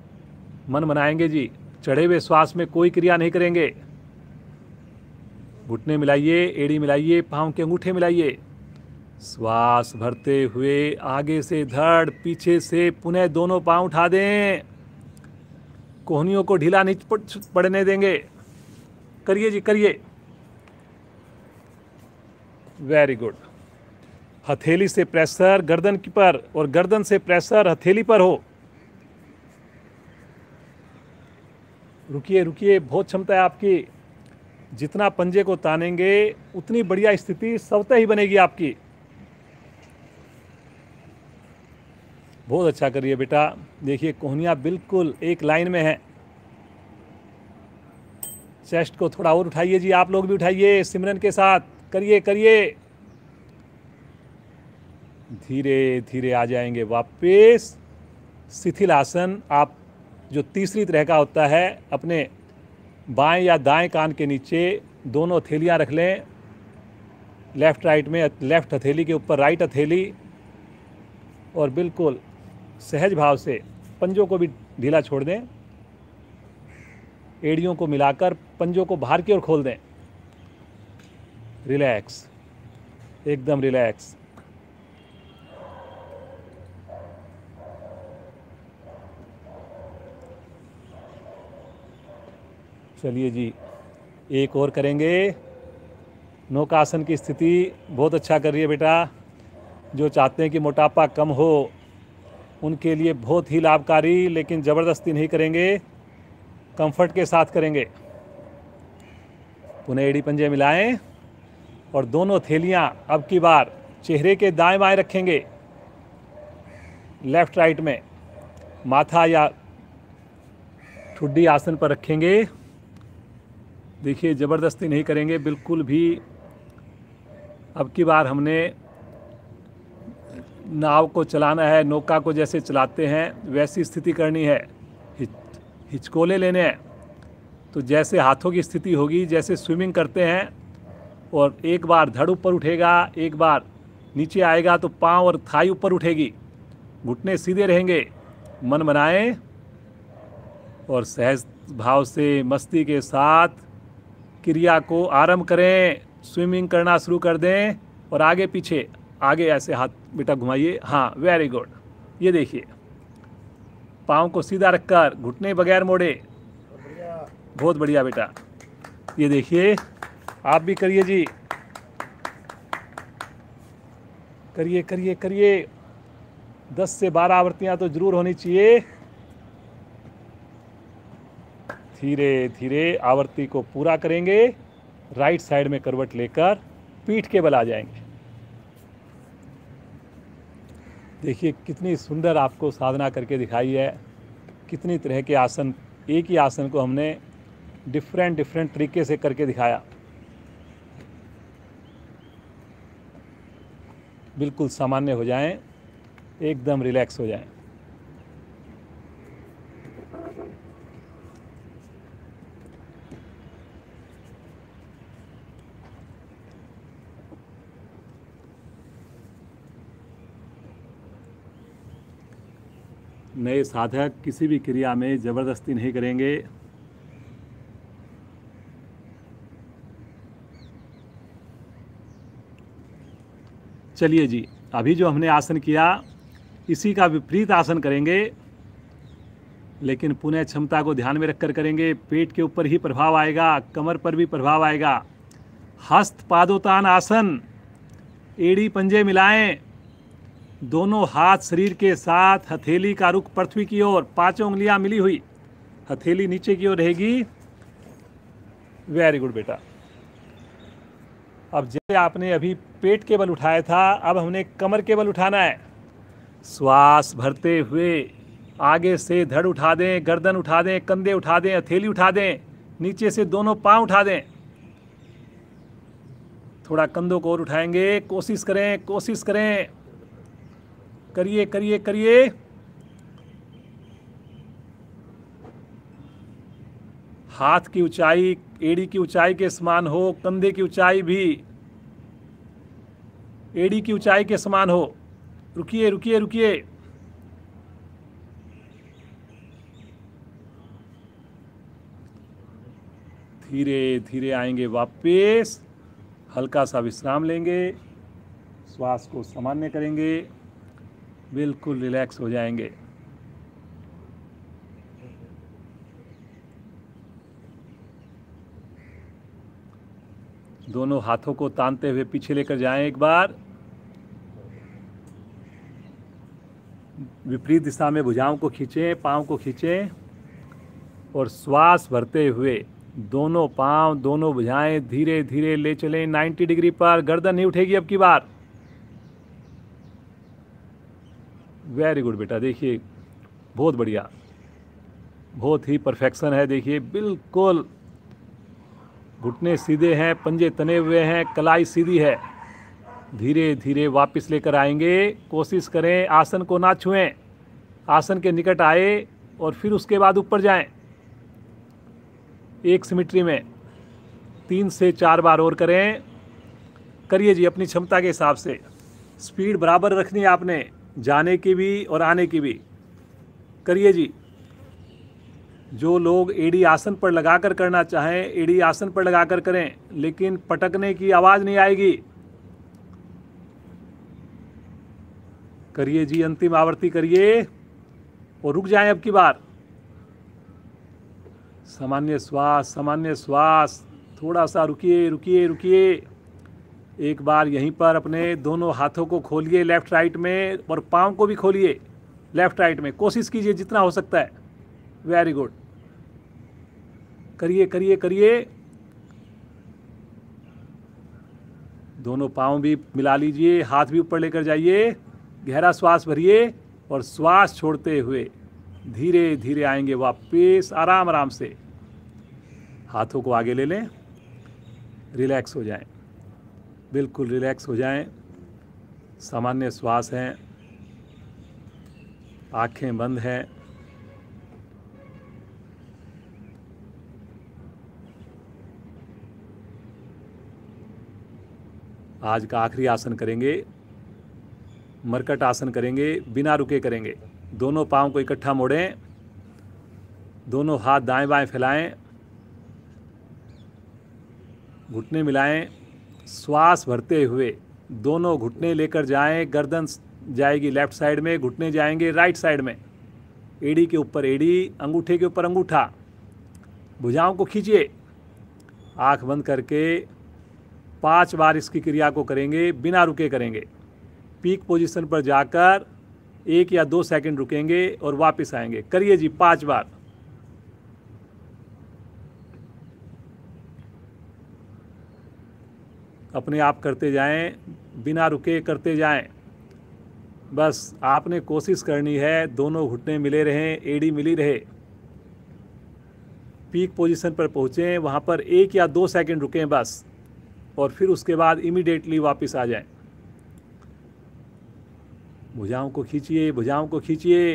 A: मन बनाएंगे जी। चढ़े हुए श्वास में कोई क्रिया नहीं करेंगे। घुटने मिलाइए, एड़ी मिलाइए, पाँव के अंगूठे मिलाइए। श्वास भरते हुए आगे से धड़, पीछे से पुनः दोनों पाँव उठा दें। कोहनियों को ढीला नहीं पड़ने देंगे। करिए जी, करिए। Very good. हथेली से प्रेशर गर्दन की पर और गर्दन से प्रेशर हथेली पर हो। रुकिए रुकिए, बहुत क्षमता है आपकी। जितना पंजे को तानेंगे उतनी बढ़िया स्थिति स्वतः ही बनेगी आपकी। बहुत अच्छा करिए बेटा। देखिए कोहनियाँ बिल्कुल एक लाइन में है। चेस्ट को थोड़ा और उठाइए जी, आप लोग भी उठाइए सिमरन के साथ। करिए करिए। धीरे धीरे आ जाएंगे वापस शिथिल आसन। आप जो तीसरी तरह का होता है, अपने बाएं या दाएं कान के नीचे दोनों हथेलियां रख लें। लेफ्ट राइट में, लेफ्ट हथेली के ऊपर राइट हथेली, और बिल्कुल सहज भाव से पंजों को भी ढीला छोड़ दें। एड़ियों को मिलाकर पंजों को बाहर की ओर खोल दें। रिलैक्स, एकदम रिलैक्स। चलिए जी, एक और करेंगे। नौकासन की स्थिति बहुत अच्छा कर रही है बेटा। जो चाहते हैं कि मोटापा कम हो उनके लिए बहुत ही लाभकारी, लेकिन ज़बरदस्ती नहीं करेंगे, कंफर्ट के साथ करेंगे। पुनः एड़ी पंजे मिलाएं और दोनों थैलियां अब की बार चेहरे के दाएं बाएं रखेंगे। लेफ्ट राइट में माथा या ठुड्डी आसन पर रखेंगे। देखिए ज़बरदस्ती नहीं करेंगे बिल्कुल भी। अब की बार हमने नाव को चलाना है, नौका को जैसे चलाते हैं वैसी स्थिति करनी है। हिचकोले लेने हैं तो जैसे हाथों की स्थिति होगी, जैसे स्विमिंग करते हैं, और एक बार धड़ ऊपर उठेगा, एक बार नीचे आएगा तो पाँव और थाई ऊपर उठेगी। घुटने सीधे रहेंगे। मन बनाएं और सहज भाव से मस्ती के साथ क्रिया को आरंभ करें। स्विमिंग करना शुरू कर दें और आगे पीछे, आगे ऐसे हाथ बेटा घुमाइए। हाँ, वेरी गुड। ये देखिए, पाँव को सीधा रखकर, घुटने बगैर मोड़े। बहुत बढ़िया बेटा। ये देखिए, आप भी करिए जी, करिए करिए करिए। 10 से 12 आवृत्तियां तो जरूर होनी चाहिए। धीरे धीरे आवृत्ति को पूरा करेंगे। राइट साइड में करवट लेकर पीठ के बल आ जाएंगे। देखिए कितनी सुंदर आपको साधना करके दिखाई है। कितनी तरह के आसन, एक ही आसन को हमने डिफरेंट तरीके से करके दिखाया। बिल्कुल सामान्य हो जाएं, एकदम रिलैक्स हो जाएं। नए साधक किसी भी क्रिया में ज़बरदस्ती नहीं करेंगे। चलिए जी, अभी जो हमने आसन किया इसी का विपरीत आसन करेंगे, लेकिन पुनः क्षमता को ध्यान में रखकर करेंगे। पेट के ऊपर ही प्रभाव आएगा, कमर पर भी प्रभाव आएगा। हस्त पादोत्तान आसन। एड़ी पंजे मिलाएं, दोनों हाथ शरीर के साथ, हथेली का रुख पृथ्वी की ओर, पांचों उंगलियां मिली हुई, हथेली नीचे की ओर रहेगी। वेरी गुड बेटा। अब जैसे आपने अभी पेट के बल उठाया था, अब हमने कमर के बल उठाना है। श्वास भरते हुए आगे से धड़ उठा दें, गर्दन उठा दें, कंधे उठा दें, हथेली उठा दें, नीचे से दोनों पांव उठा दें। थोड़ा कंधों को और उठाएंगे। कोशिश करें, कोशिश करें। करिए करिए करिए। हाथ की ऊंचाई एड़ी की ऊंचाई के समान हो, कंधे की ऊंचाई भी एड़ी की ऊंचाई के समान हो। रुकिए रुकिए रुकिए। धीरे धीरे आएंगे वापस, हल्का सा विश्राम लेंगे, श्वास को सामान्य करेंगे, बिल्कुल रिलैक्स हो जाएंगे। दोनों हाथों को तानते हुए पीछे लेकर जाएं एक बार, विपरीत दिशा में भुजाओं को खींचें, पाँव को खींचें और श्वास भरते हुए दोनों पाँव, दोनों भुजाएं धीरे धीरे ले चलें 90 डिग्री पर। गर्दन नहीं उठेगी अब की बार। वेरी गुड बेटा, देखिए बहुत बढ़िया, बहुत ही परफेक्शन है। देखिए बिल्कुल घुटने सीधे हैं, पंजे तने हुए हैं, कलाई सीधी है। धीरे धीरे वापस लेकर आएंगे। कोशिश करें आसन को ना छुएं, आसन के निकट आए और फिर उसके बाद ऊपर जाएं। एक सिमेट्री में 3 से 4 बार और करें। करिए जी अपनी क्षमता के हिसाब से। स्पीड बराबर रखनी है आपने, जाने की भी और आने की भी। करिए जी। जो लोग एड़ी आसन पर लगाकर करना चाहें, एड़ी आसन पर लगाकर करें, लेकिन पटकने की आवाज़ नहीं आएगी। करिए जी, अंतिम आवृत्ति करिए और रुक जाएं अब की बार। सामान्य श्वास, सामान्य श्वास, थोड़ा सा रुकिए रुकिए रुकिए। एक बार यहीं पर अपने दोनों हाथों को खोलिए लेफ्ट राइट में और पाँव को भी खोलिए लेफ्ट राइट में। कोशिश कीजिए जितना हो सकता है। वेरी गुड, करिए करिए करिए। दोनों पाँव भी मिला लीजिए, हाथ भी ऊपर लेकर जाइए। गहरा श्वास भरिए और श्वास छोड़ते हुए धीरे धीरे आएंगे वापस, आराम आराम से। हाथों को आगे ले लें, रिलैक्स हो जाएं, बिल्कुल रिलैक्स हो जाएं। सामान्य श्वास हैं, आंखें बंद हैं। आज का आखिरी आसन करेंगे, मरकट आसन करेंगे, बिना रुके करेंगे। दोनों पाँव को इकट्ठा मोड़ें, दोनों हाथ दाएं बाएं फैलाएं, घुटने मिलाएं, श्वास भरते हुए दोनों घुटने लेकर जाएं। गर्दन जाएगी लेफ्ट साइड में, घुटने जाएंगे राइट साइड में। एड़ी के ऊपर एड़ी, अंगूठे के ऊपर अंगूठा। भुजाओं को खींचिए, आँख बंद करके 5 बार इसकी क्रिया को करेंगे, बिना रुके करेंगे। पीक पोजीशन पर जाकर 1 या 2 सेकंड रुकेंगे और वापस आएंगे। करिए जी 5 बार। अपने आप करते जाएं, बिना रुके करते जाएं। बस आपने कोशिश करनी है दोनों घुटने मिले रहें, एड़ी मिली रहे। पीक पोजीशन पर पहुँचें, वहाँ पर 1 या 2 सेकंड रुकें बस, और फिर उसके बाद इमीडिएटली वापस आ जाएं। भुजाओं को खींचिए, भुजाओं को खींचिए।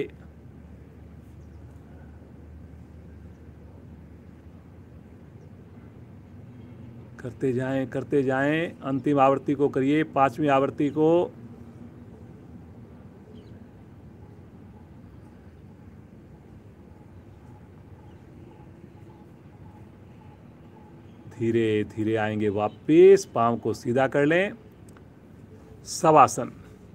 A: करते जाएं, करते जाएं। अंतिम आवृत्ति को करिए, 5वीं आवृत्ति को। धीरे धीरे आएंगे वापस, पाँव को सीधा कर लें। शवासन,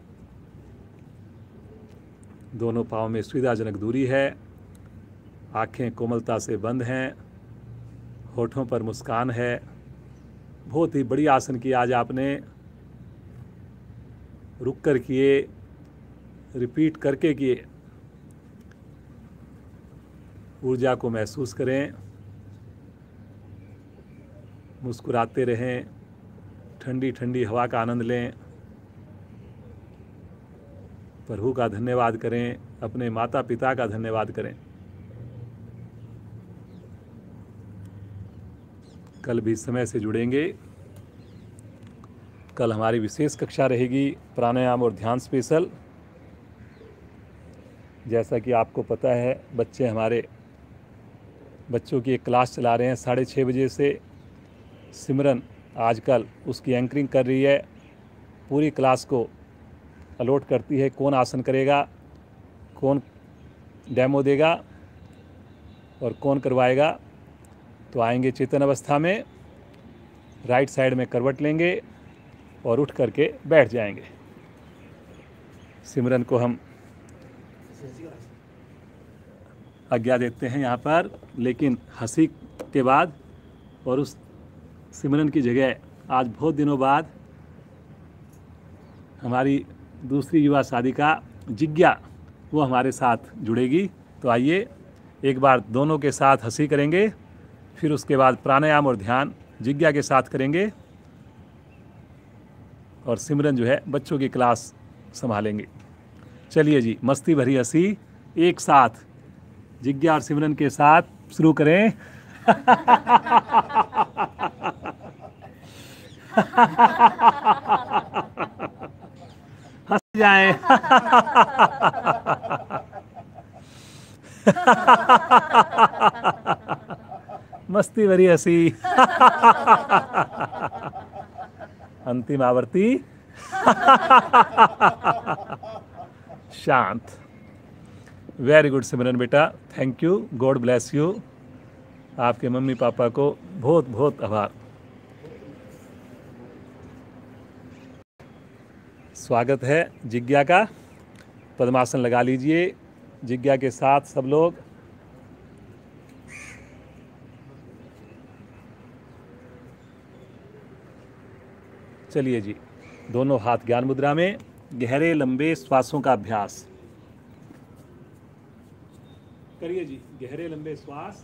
A: दोनों पाँव में सुविधाजनक दूरी है, आंखें कोमलता से बंद हैं, होठों पर मुस्कान है। बहुत ही बड़ी आसन की आज आपने, रुक कर किए, रिपीट करके किए। ऊर्जा को महसूस करें, मुस्कुराते रहें, ठंडी ठंडी हवा का आनंद लें। प्रभु का धन्यवाद करें, अपने माता पिता का धन्यवाद करें। कल भी समय से जुड़ेंगे। कल हमारी विशेष कक्षा रहेगी प्राणायाम और ध्यान स्पेशल। जैसा कि आपको पता है, बच्चे हमारे बच्चों की एक क्लास चला रहे हैं 6:30 बजे से। सिमरन आजकल उसकी एंकरिंग कर रही है, पूरी क्लास को अलॉट करती है कौन आसन करेगा, कौन डेमो देगा और कौन करवाएगा। तो आएंगे चेतन अवस्था में, राइट साइड में करवट लेंगे और उठ करके बैठ जाएंगे। सिमरन को हम आज्ञा देते हैं यहाँ पर, लेकिन हंसी के बाद और उस सिमरन की जगह आज बहुत दिनों बाद हमारी दूसरी युवा साधिका जिज्ञा वो हमारे साथ जुड़ेगी। तो आइए एक बार दोनों के साथ हंसी करेंगे, फिर उसके बाद प्राणायाम और ध्यान जिज्ञा के साथ करेंगे और सिमरन जो है बच्चों की क्लास संभालेंगे। चलिए जी, मस्ती भरी हंसी एक साथ जिज्ञा और सिमरन के साथ शुरू करें। हंस जाएं। मस्ती भरी हंसी। अंतिम आवर्ती। शांत। वेरी गुड सिमरन बेटा, thank you, god bless you. आपके मम्मी पापा को बहुत बहुत आभार। स्वागत है जिज्ञा का। पद्मासन लगा लीजिए जिज्ञा के साथ सब लोग। चलिए जी, दोनों हाथ ज्ञान मुद्रा में, गहरे लंबे श्वासों का अभ्यास करिए जी। गहरे लंबे श्वास।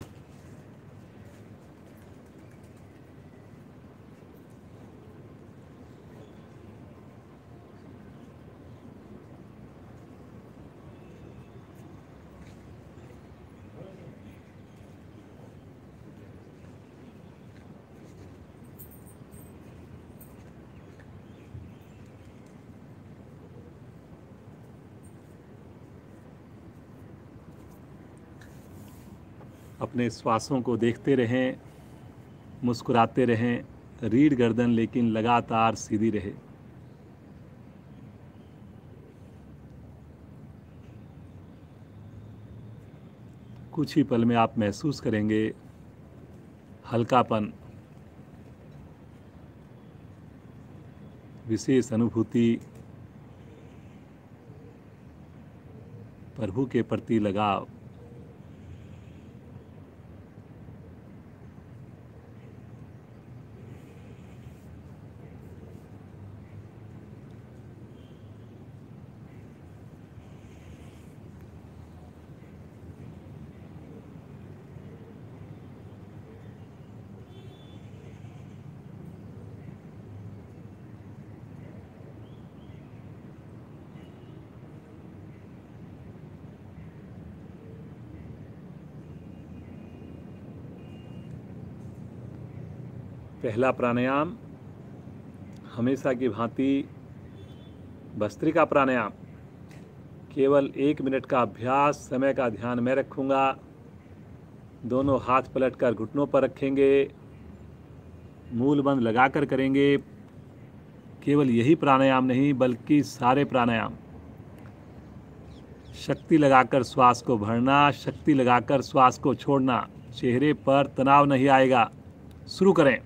A: अपने श्वासों को देखते रहें, मुस्कुराते रहें, रीढ़ गर्दन लेकिन लगातार सीधी रहे। कुछ ही पल में आप महसूस करेंगे हल्कापन, विशेष अनुभूति, प्रभु के प्रति लगाव। पहला प्राणायाम हमेशा की भांति भस्त्रिका प्राणायाम, केवल 1 मिनट का अभ्यास। समय का ध्यान मैं रखूँगा। दोनों हाथ पलटकर घुटनों पर रखेंगे, मूल बंद लगाकर करेंगे। केवल यही प्राणायाम नहीं बल्कि सारे प्राणायाम। शक्ति लगाकर श्वास को भरना, शक्ति लगाकर श्वास को छोड़ना। चेहरे पर तनाव नहीं आएगा। शुरू करें।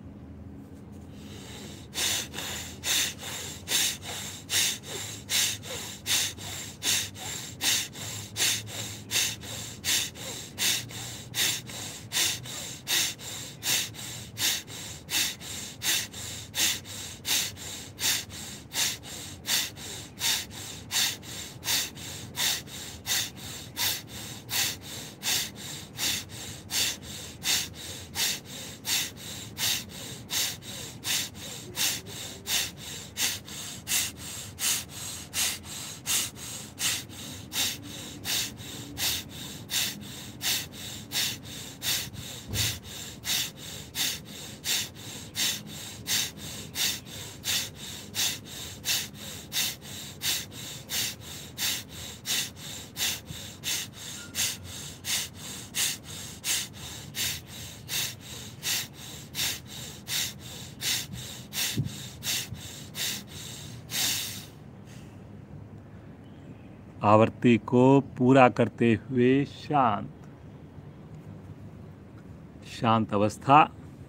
A: आवर्ती को पूरा करते हुए शांत शांत अवस्था,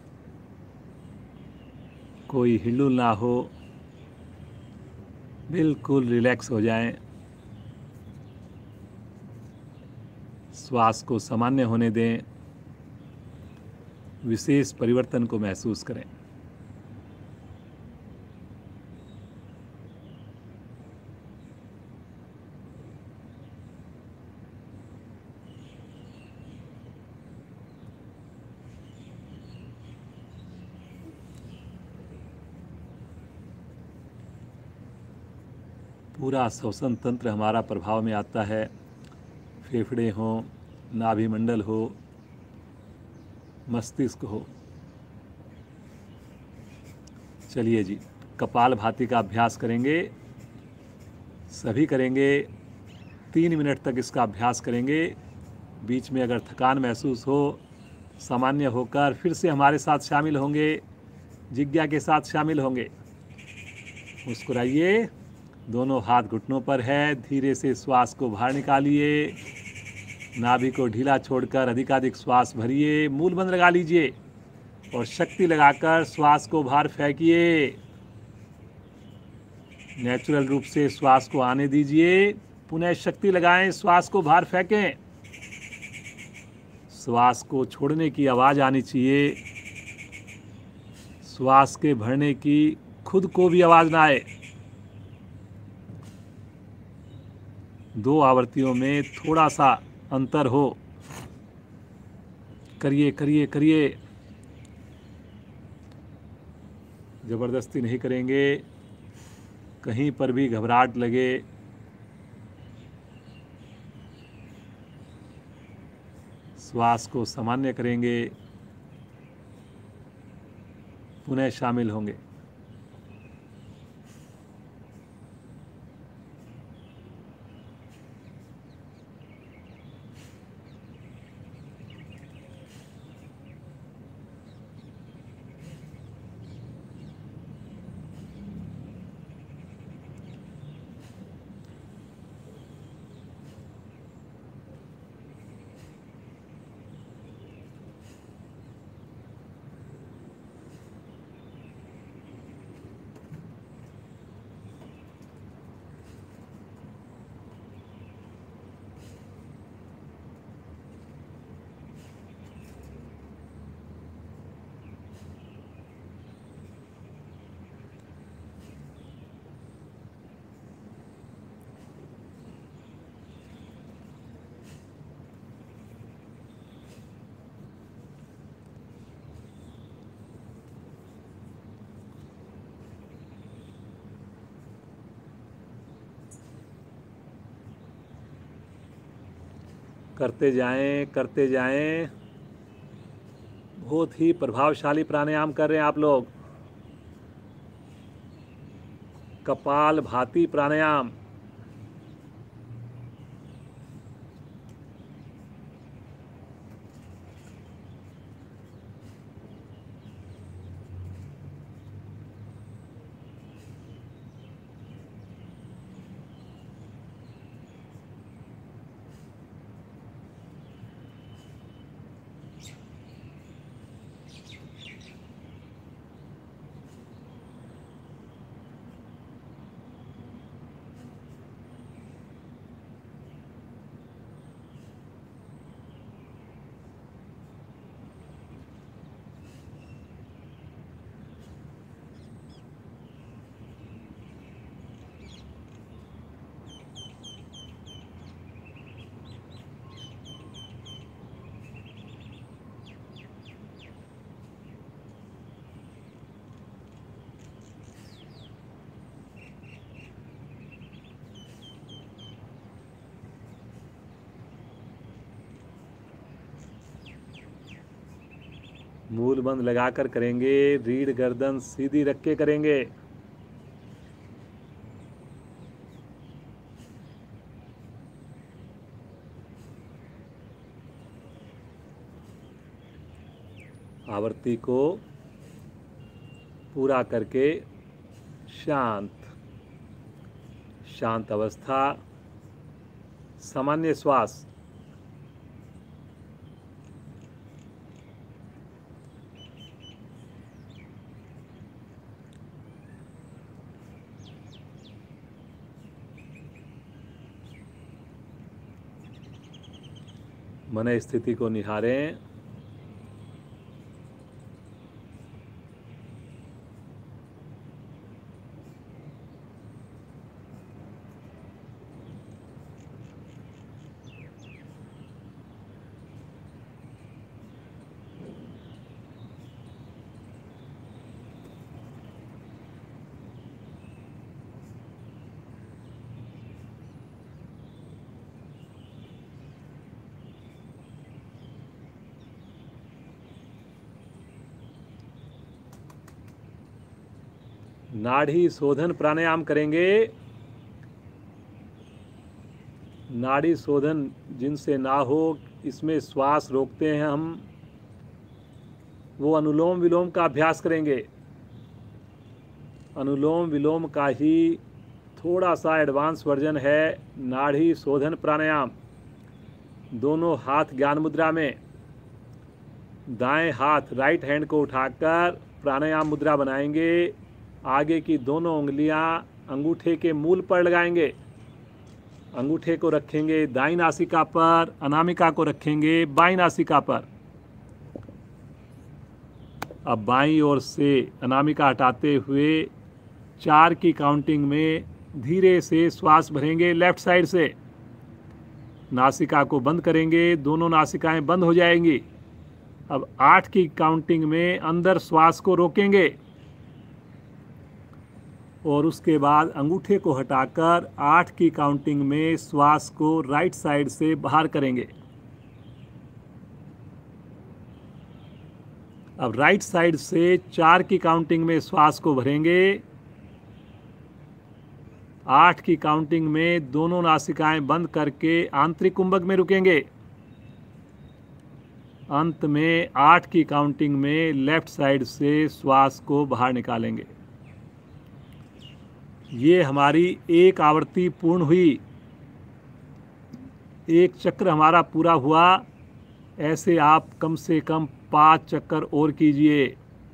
A: कोई हिलुल ना हो, बिल्कुल रिलैक्स हो जाएं। श्वास को सामान्य होने दें, विशेष परिवर्तन को महसूस करें। पूरा श्वसन तंत्र हमारा प्रभाव में आता है। फेफड़े हों, नाभि मंडल हो, मस्तिष्क हो। चलिए जी, कपालभाति का अभ्यास करेंगे, सभी करेंगे। 3 मिनट तक इसका अभ्यास करेंगे। बीच में अगर थकान महसूस हो, सामान्य होकर फिर से हमारे साथ शामिल होंगे, जिज्ञा के साथ शामिल होंगे। मुस्कुराइए, दोनों हाथ घुटनों पर है। धीरे से श्वास को बाहर निकालिए, नाभि को ढीला छोड़कर अधिकाधिक श्वास भरिए। मूल बंद लगा लीजिए और शक्ति लगाकर श्वास को बाहर फेंकिए। नेचुरल रूप से श्वास को आने दीजिए, पुनः शक्ति लगाएं, श्वास को बाहर फेंकें। श्वास को छोड़ने की आवाज़ आनी चाहिए, श्वास के भरने की खुद को भी आवाज़ ना आए। 2 आवृत्तियों में थोड़ा सा अंतर हो। करिए करिए करिए, ज़बरदस्ती नहीं करेंगे। कहीं पर भी घबराहट लगे, श्वास को सामान्य करेंगे, पुनः शामिल होंगे। करते जाएं, करते जाएं। बहुत ही प्रभावशाली प्राणायाम कर रहे हैं आप लोग। कपालभाति प्राणायाम। मूल बंद लगाकर करेंगे, रीढ़ गर्दन सीधी रख के करेंगे। आवृत्ति को पूरा करके शांत शांत अवस्था, सामान्य श्वास। मन स्थिति को निहारें। नाड़ी शोधन प्राणायाम करेंगे। नाड़ी शोधन जिनसे ना हो, इसमें श्वास रोकते हैं हम, वो अनुलोम विलोम का अभ्यास करेंगे। अनुलोम विलोम का ही थोड़ा सा एडवांस वर्जन है नाड़ी शोधन प्राणायाम। दोनों हाथ ज्ञान मुद्रा में, दाएं हाथ राइट हैंड को उठाकर प्राणायाम मुद्रा बनाएंगे। आगे की दोनों उंगलियां अंगूठे के मूल पर लगाएंगे। अंगूठे को रखेंगे दाईं नासिका पर, अनामिका को रखेंगे बाईं नासिका पर। अब बाईं ओर से अनामिका हटाते हुए 4 की काउंटिंग में धीरे से श्वास भरेंगे लेफ्ट साइड से। नासिका को बंद करेंगे, दोनों नासिकाएं बंद हो जाएंगी। अब 8 की काउंटिंग में अंदर श्वास को रोकेंगे और उसके बाद अंगूठे को हटाकर 8 की काउंटिंग में श्वास को राइट साइड से बाहर करेंगे। अब राइट साइड से 4 की काउंटिंग में श्वास को भरेंगे। 8 की काउंटिंग में दोनों नासिकाएं बंद करके आंतरिक कुंभक में रुकेंगे। अंत में 8 की काउंटिंग में लेफ्ट साइड से श्वास को बाहर निकालेंगे। ये हमारी एक आवृत्ति पूर्ण हुई, एक चक्र हमारा पूरा हुआ। ऐसे आप कम से कम 5 चक्कर और कीजिए।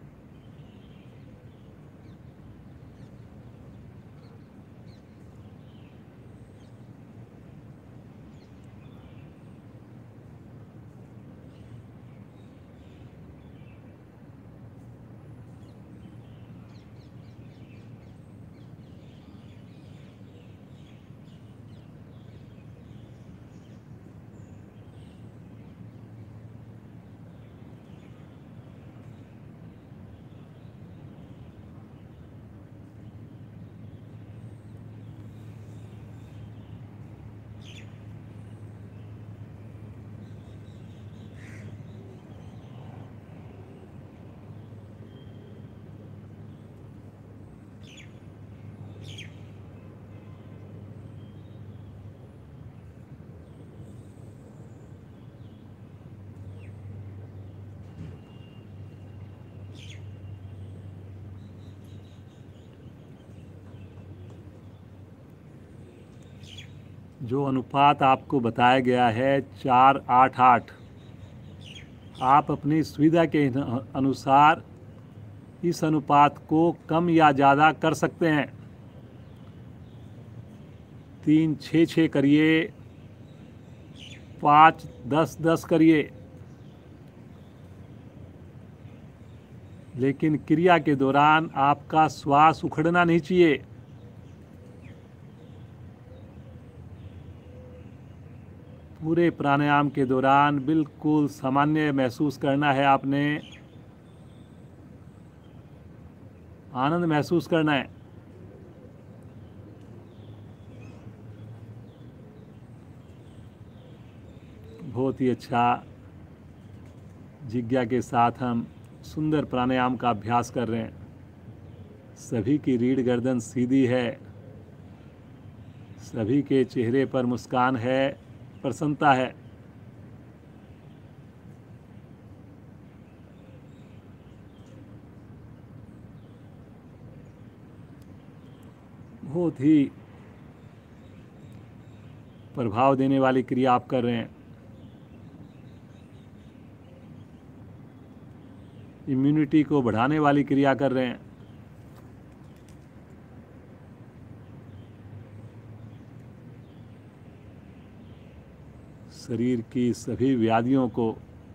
A: जो अनुपात आपको बताया गया है 4-8-8, आप अपनी सुविधा के अनुसार इस अनुपात को कम या ज़्यादा कर सकते हैं। 3-6-6 करिए, 5-10-10 करिए, लेकिन क्रिया के दौरान आपका श्वास उखड़ना नहीं चाहिए। पूरे प्राणायाम के दौरान बिल्कुल सामान्य महसूस करना है आपने, आनंद महसूस करना है। बहुत ही अच्छा जिज्ञा के साथ हम सुंदर प्राणायाम का अभ्यास कर रहे हैं। सभी की रीढ़ गर्दन सीधी है, सभी के चेहरे पर मुस्कान है, प्रसन्नता है। बहुत ही प्रभाव देने वाली क्रिया आप कर रहे हैं। इम्यूनिटी को बढ़ाने वाली क्रिया कर रहे हैं। शरीर की सभी व्याधियों को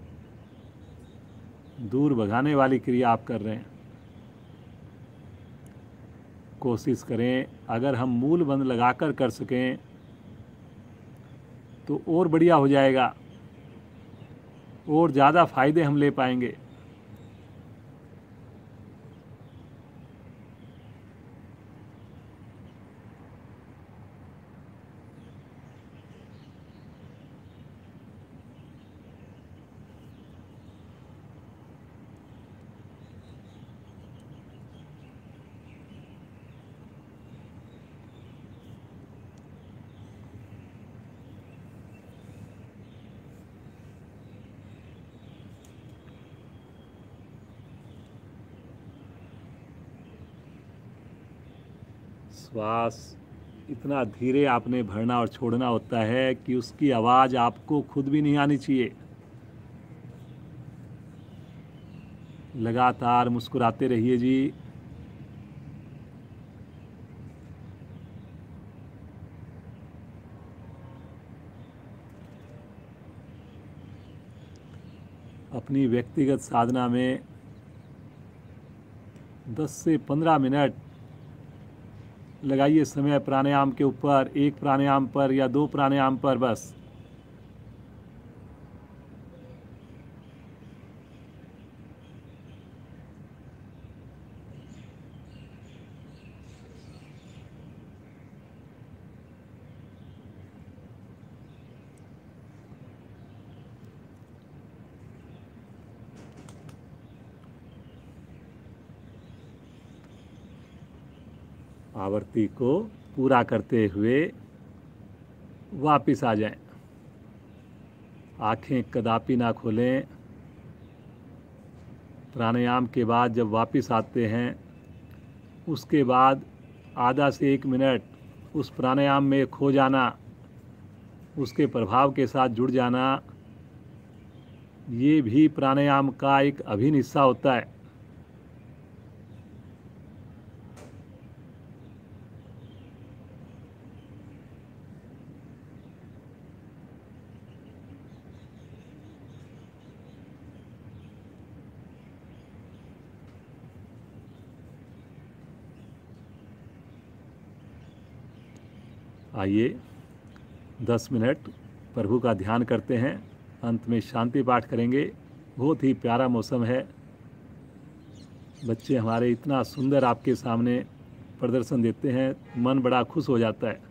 A: दूर भगाने वाली क्रिया आप कर रहे हैं। कोशिश करें, अगर हम मूल बंध लगाकर कर सकें तो और बढ़िया हो जाएगा, और ज़्यादा फायदे हम ले पाएंगे। श्वास इतना धीरे आपने भरना और छोड़ना होता है कि उसकी आवाज़ आपको खुद भी नहीं आनी चाहिए। लगातार मुस्कुराते रहिए जी। अपनी व्यक्तिगत साधना में 10 से 15 मिनट लगाइए समय प्राणायाम के ऊपर, एक प्राणायाम पर या 2 प्राणायाम पर बस। आवर्ती को पूरा करते हुए वापस आ जाएं। आंखें कदापि ना खोलें। प्राणायाम के बाद जब वापस आते हैं, उसके बाद आधा से 1 मिनट उस प्राणायाम में खो जाना, उसके प्रभाव के साथ जुड़ जाना, ये भी प्राणायाम का एक अभिन्न हिस्सा होता है। आइए 10 मिनट प्रभु का ध्यान करते हैं, अंत में शांति पाठ करेंगे। बहुत ही प्यारा मौसम है। बच्चे हमारे इतना सुंदर आपके सामने प्रदर्शन देते हैं, मन बड़ा खुश हो जाता है।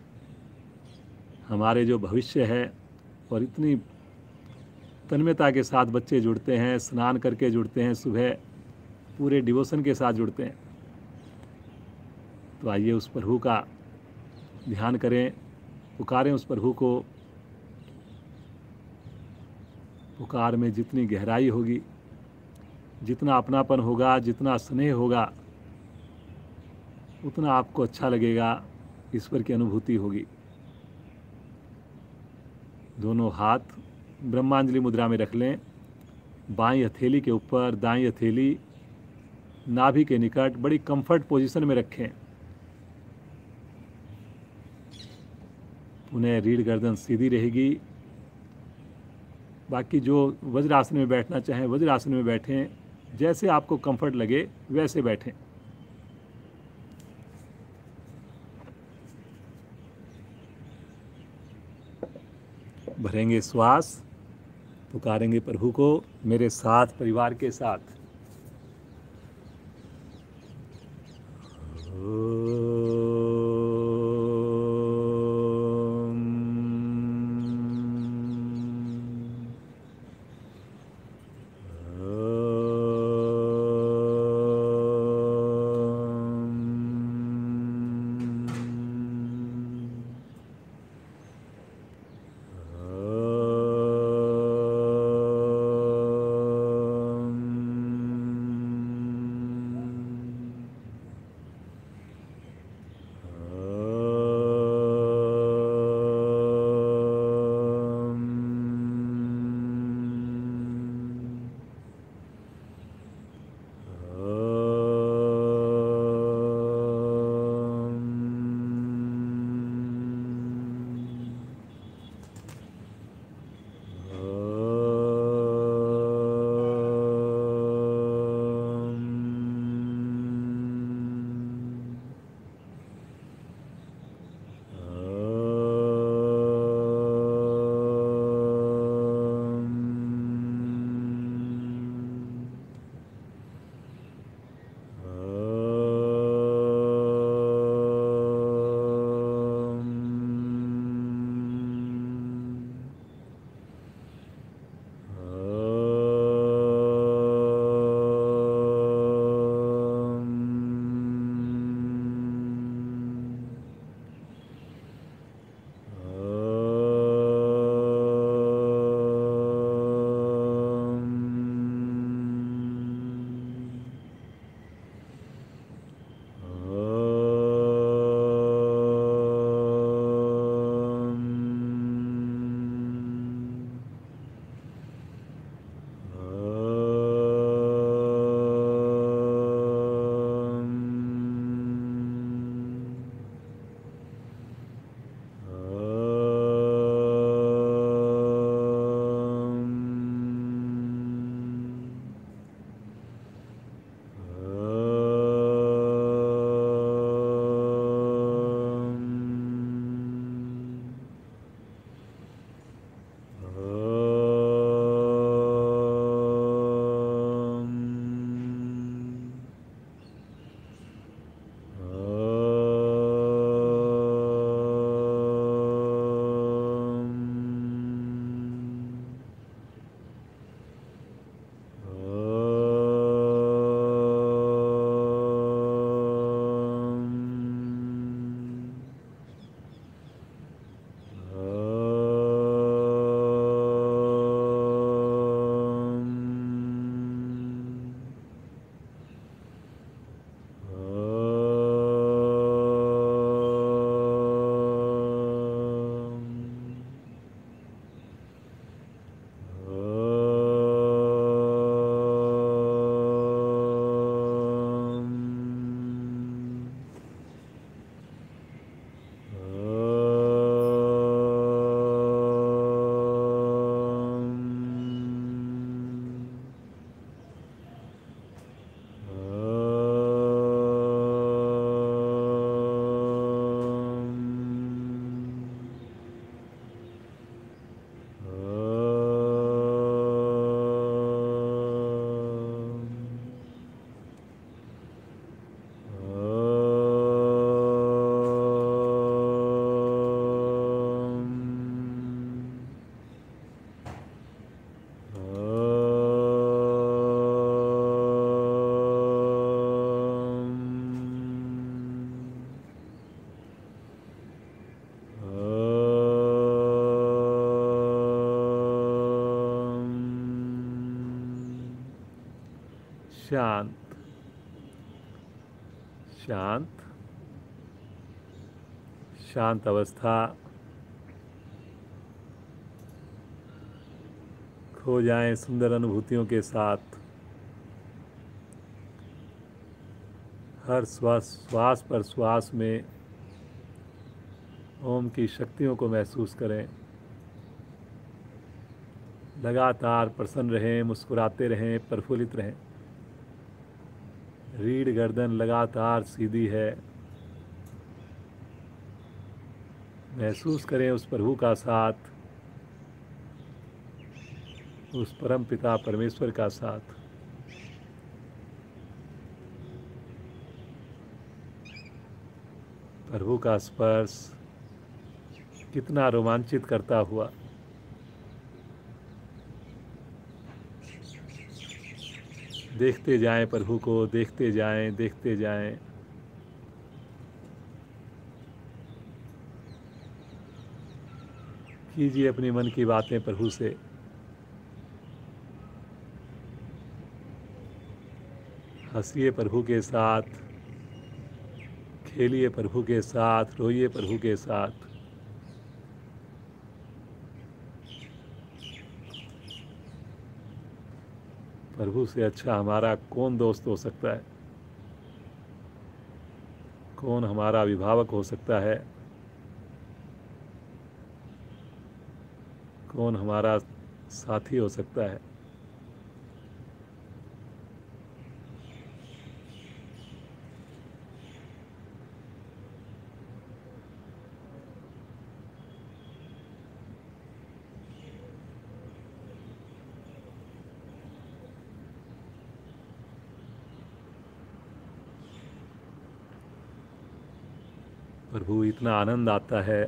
A: हमारे जो भविष्य है, और इतनी तन्मयता के साथ बच्चे जुड़ते हैं, स्नान करके जुड़ते हैं, सुबह पूरे डिवोशन के साथ जुड़ते हैं। तो आइए उस प्रभु का ध्यान करें, पुकारें उस प्रभु को। पुकार में जितनी गहराई होगी, जितना अपनापन होगा, जितना स्नेह होगा, उतना आपको अच्छा लगेगा, ईश्वर की अनुभूति होगी। दोनों हाथ ब्रह्मांजलि मुद्रा में रख लें। बाईं हथेली के ऊपर, दाईं हथेली नाभि के निकट बड़ी कंफर्ट पोजीशन में रखें। उन्हें रीढ़ गर्दन सीधी रहेगी। बाकी जो वज्रासन में बैठना चाहें वज्रासन में बैठें, जैसे आपको कंफर्ट लगे वैसे बैठें। भरेंगे श्वास, पुकारेंगे प्रभु को मेरे साथ, परिवार के साथ। शांत शांत शांत अवस्था, खो जाएं सुंदर अनुभूतियों के साथ। हर श्वास पर श्वास में ओम की शक्तियों को महसूस करें। लगातार प्रसन्न रहें, मुस्कुराते रहें, प्रफुल्लित रहें। रीढ़ गर्दन लगातार सीधी है। महसूस करें उस प्रभु का साथ, उस परम पिता परमेश्वर का साथ। प्रभु का स्पर्श कितना रोमांचित करता हुआ। देखते जाएं प्रभु को, देखते जाएं, देखते जाएं। कीजिए अपनी मन की बातें प्रभु से। हंसिए प्रभु के साथ, खेलिए प्रभु के साथ, रोइए प्रभु के साथ। प्रभु से अच्छा हमारा कौन दोस्त हो सकता है? कौन हमारा अभिभावक हो सकता है? कौन हमारा साथी हो सकता है? प्रभु इतना आनंद आता है,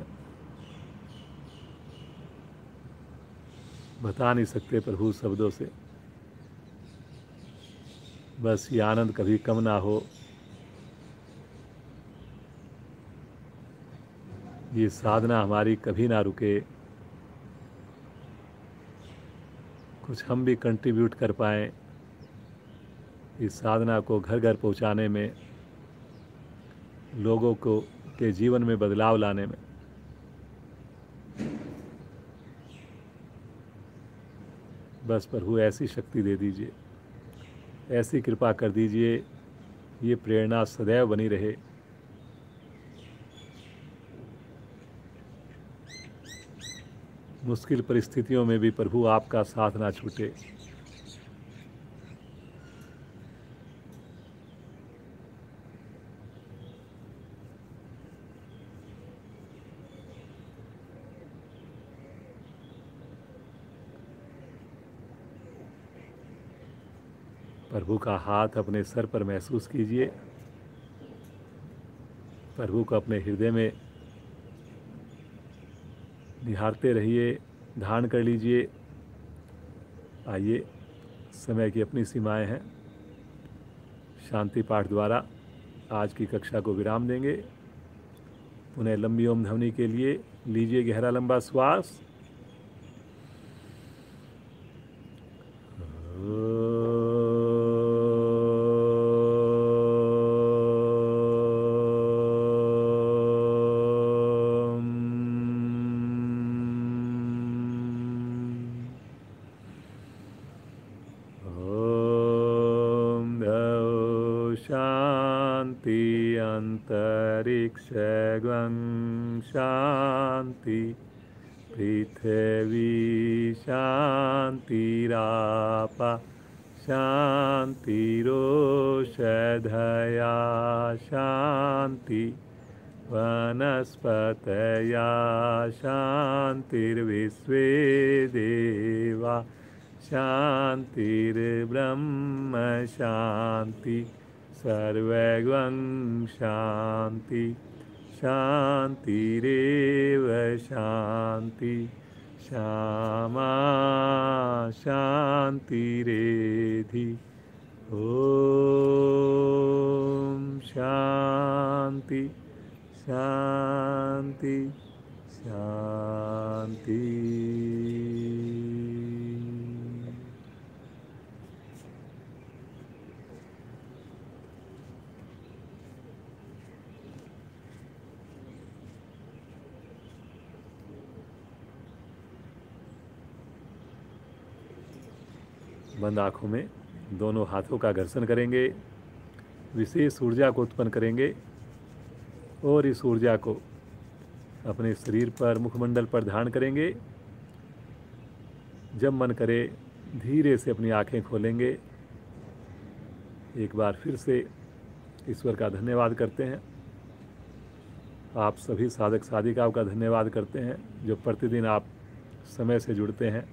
A: बता नहीं सकते प्रभु शब्दों से। बस ये आनंद कभी कम ना हो, ये साधना हमारी कभी ना रुके। कुछ हम भी कंट्रीब्यूट कर पाएँ इस साधना को घर घर पहुंचाने में, लोगों को के जीवन में बदलाव लाने में। बस प्रभु ऐसी शक्ति दे दीजिए, ऐसी कृपा कर दीजिए, ये प्रेरणा सदैव बनी रहे। मुश्किल परिस्थितियों में भी प्रभु आपका साथ ना छूटे। प्रभु का हाथ अपने सर पर महसूस कीजिए। प्रभु को अपने हृदय में निहारते रहिए, धारण कर लीजिए। आइए, समय की अपनी सीमाएं हैं। शांति पाठ द्वारा आज की कक्षा को विराम देंगे। पुनः लंबी ओम ध्वनि के लिए लीजिए गहरा लंबा श्वास। शांति अंतरिक्षगं शांति पृथ्वी शांतिराप शांतिरोषधया शांति वनस्पतया शांतिर्विश्वे देवा शांतिर्ब्रह्म शांति सर्वगं शांति शांतिरेव शांति श्यामा शांतिरेधि। ओम शांति शांति शांति। बंद आँखों में दोनों हाथों का घर्षण करेंगे, विशेष ऊर्जा को उत्पन्न करेंगे और इस ऊर्जा को अपने शरीर पर, मुखमंडल पर धारण करेंगे। जब मन करे धीरे से अपनी आंखें खोलेंगे। एक बार फिर से ईश्वर का धन्यवाद करते हैं। आप सभी साधक साधिकाओं का धन्यवाद करते हैं जो प्रतिदिन आप समय से जुड़ते हैं।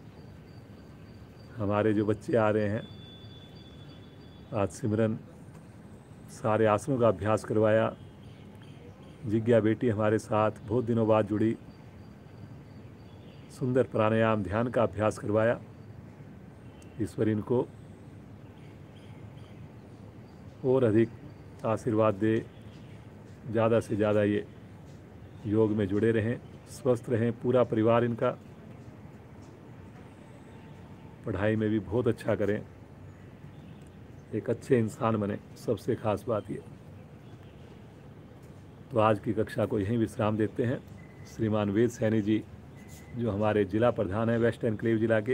A: हमारे जो बच्चे आ रहे हैं, आज सिमरन सारे आसनों का अभ्यास करवाया। जिज्ञा बेटी हमारे साथ बहुत दिनों बाद जुड़ी, सुंदर प्राणायाम ध्यान का अभ्यास करवाया। ईश्वर इनको और अधिक आशीर्वाद दे, ज़्यादा से ज़्यादा ये योग में जुड़े रहें, स्वस्थ रहें। पूरा परिवार इनका पढ़ाई में भी बहुत अच्छा करें, एक अच्छे इंसान बने, सबसे खास बात ये। तो आज की कक्षा को यहीं विश्राम देते हैं। श्रीमान वेद सैनी जी जो हमारे जिला प्रधान हैं वेस्ट एनक्लेव जिला के,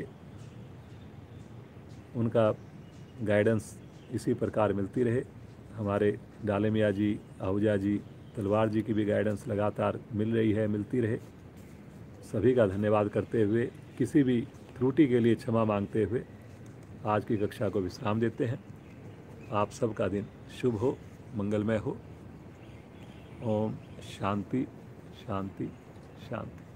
A: उनका गाइडेंस इसी प्रकार मिलती रहे। हमारे डाले मियाँ जी, आहूजा जी, तलवार जी की भी गाइडेंस लगातार मिल रही है, मिलती रहे। सभी का धन्यवाद करते हुए, किसी भी त्रुटि के लिए क्षमा मांगते हुए आज की कक्षा को विश्राम देते हैं। आप सबका दिन शुभ हो, मंगलमय हो। ओम शांति शांति शांति।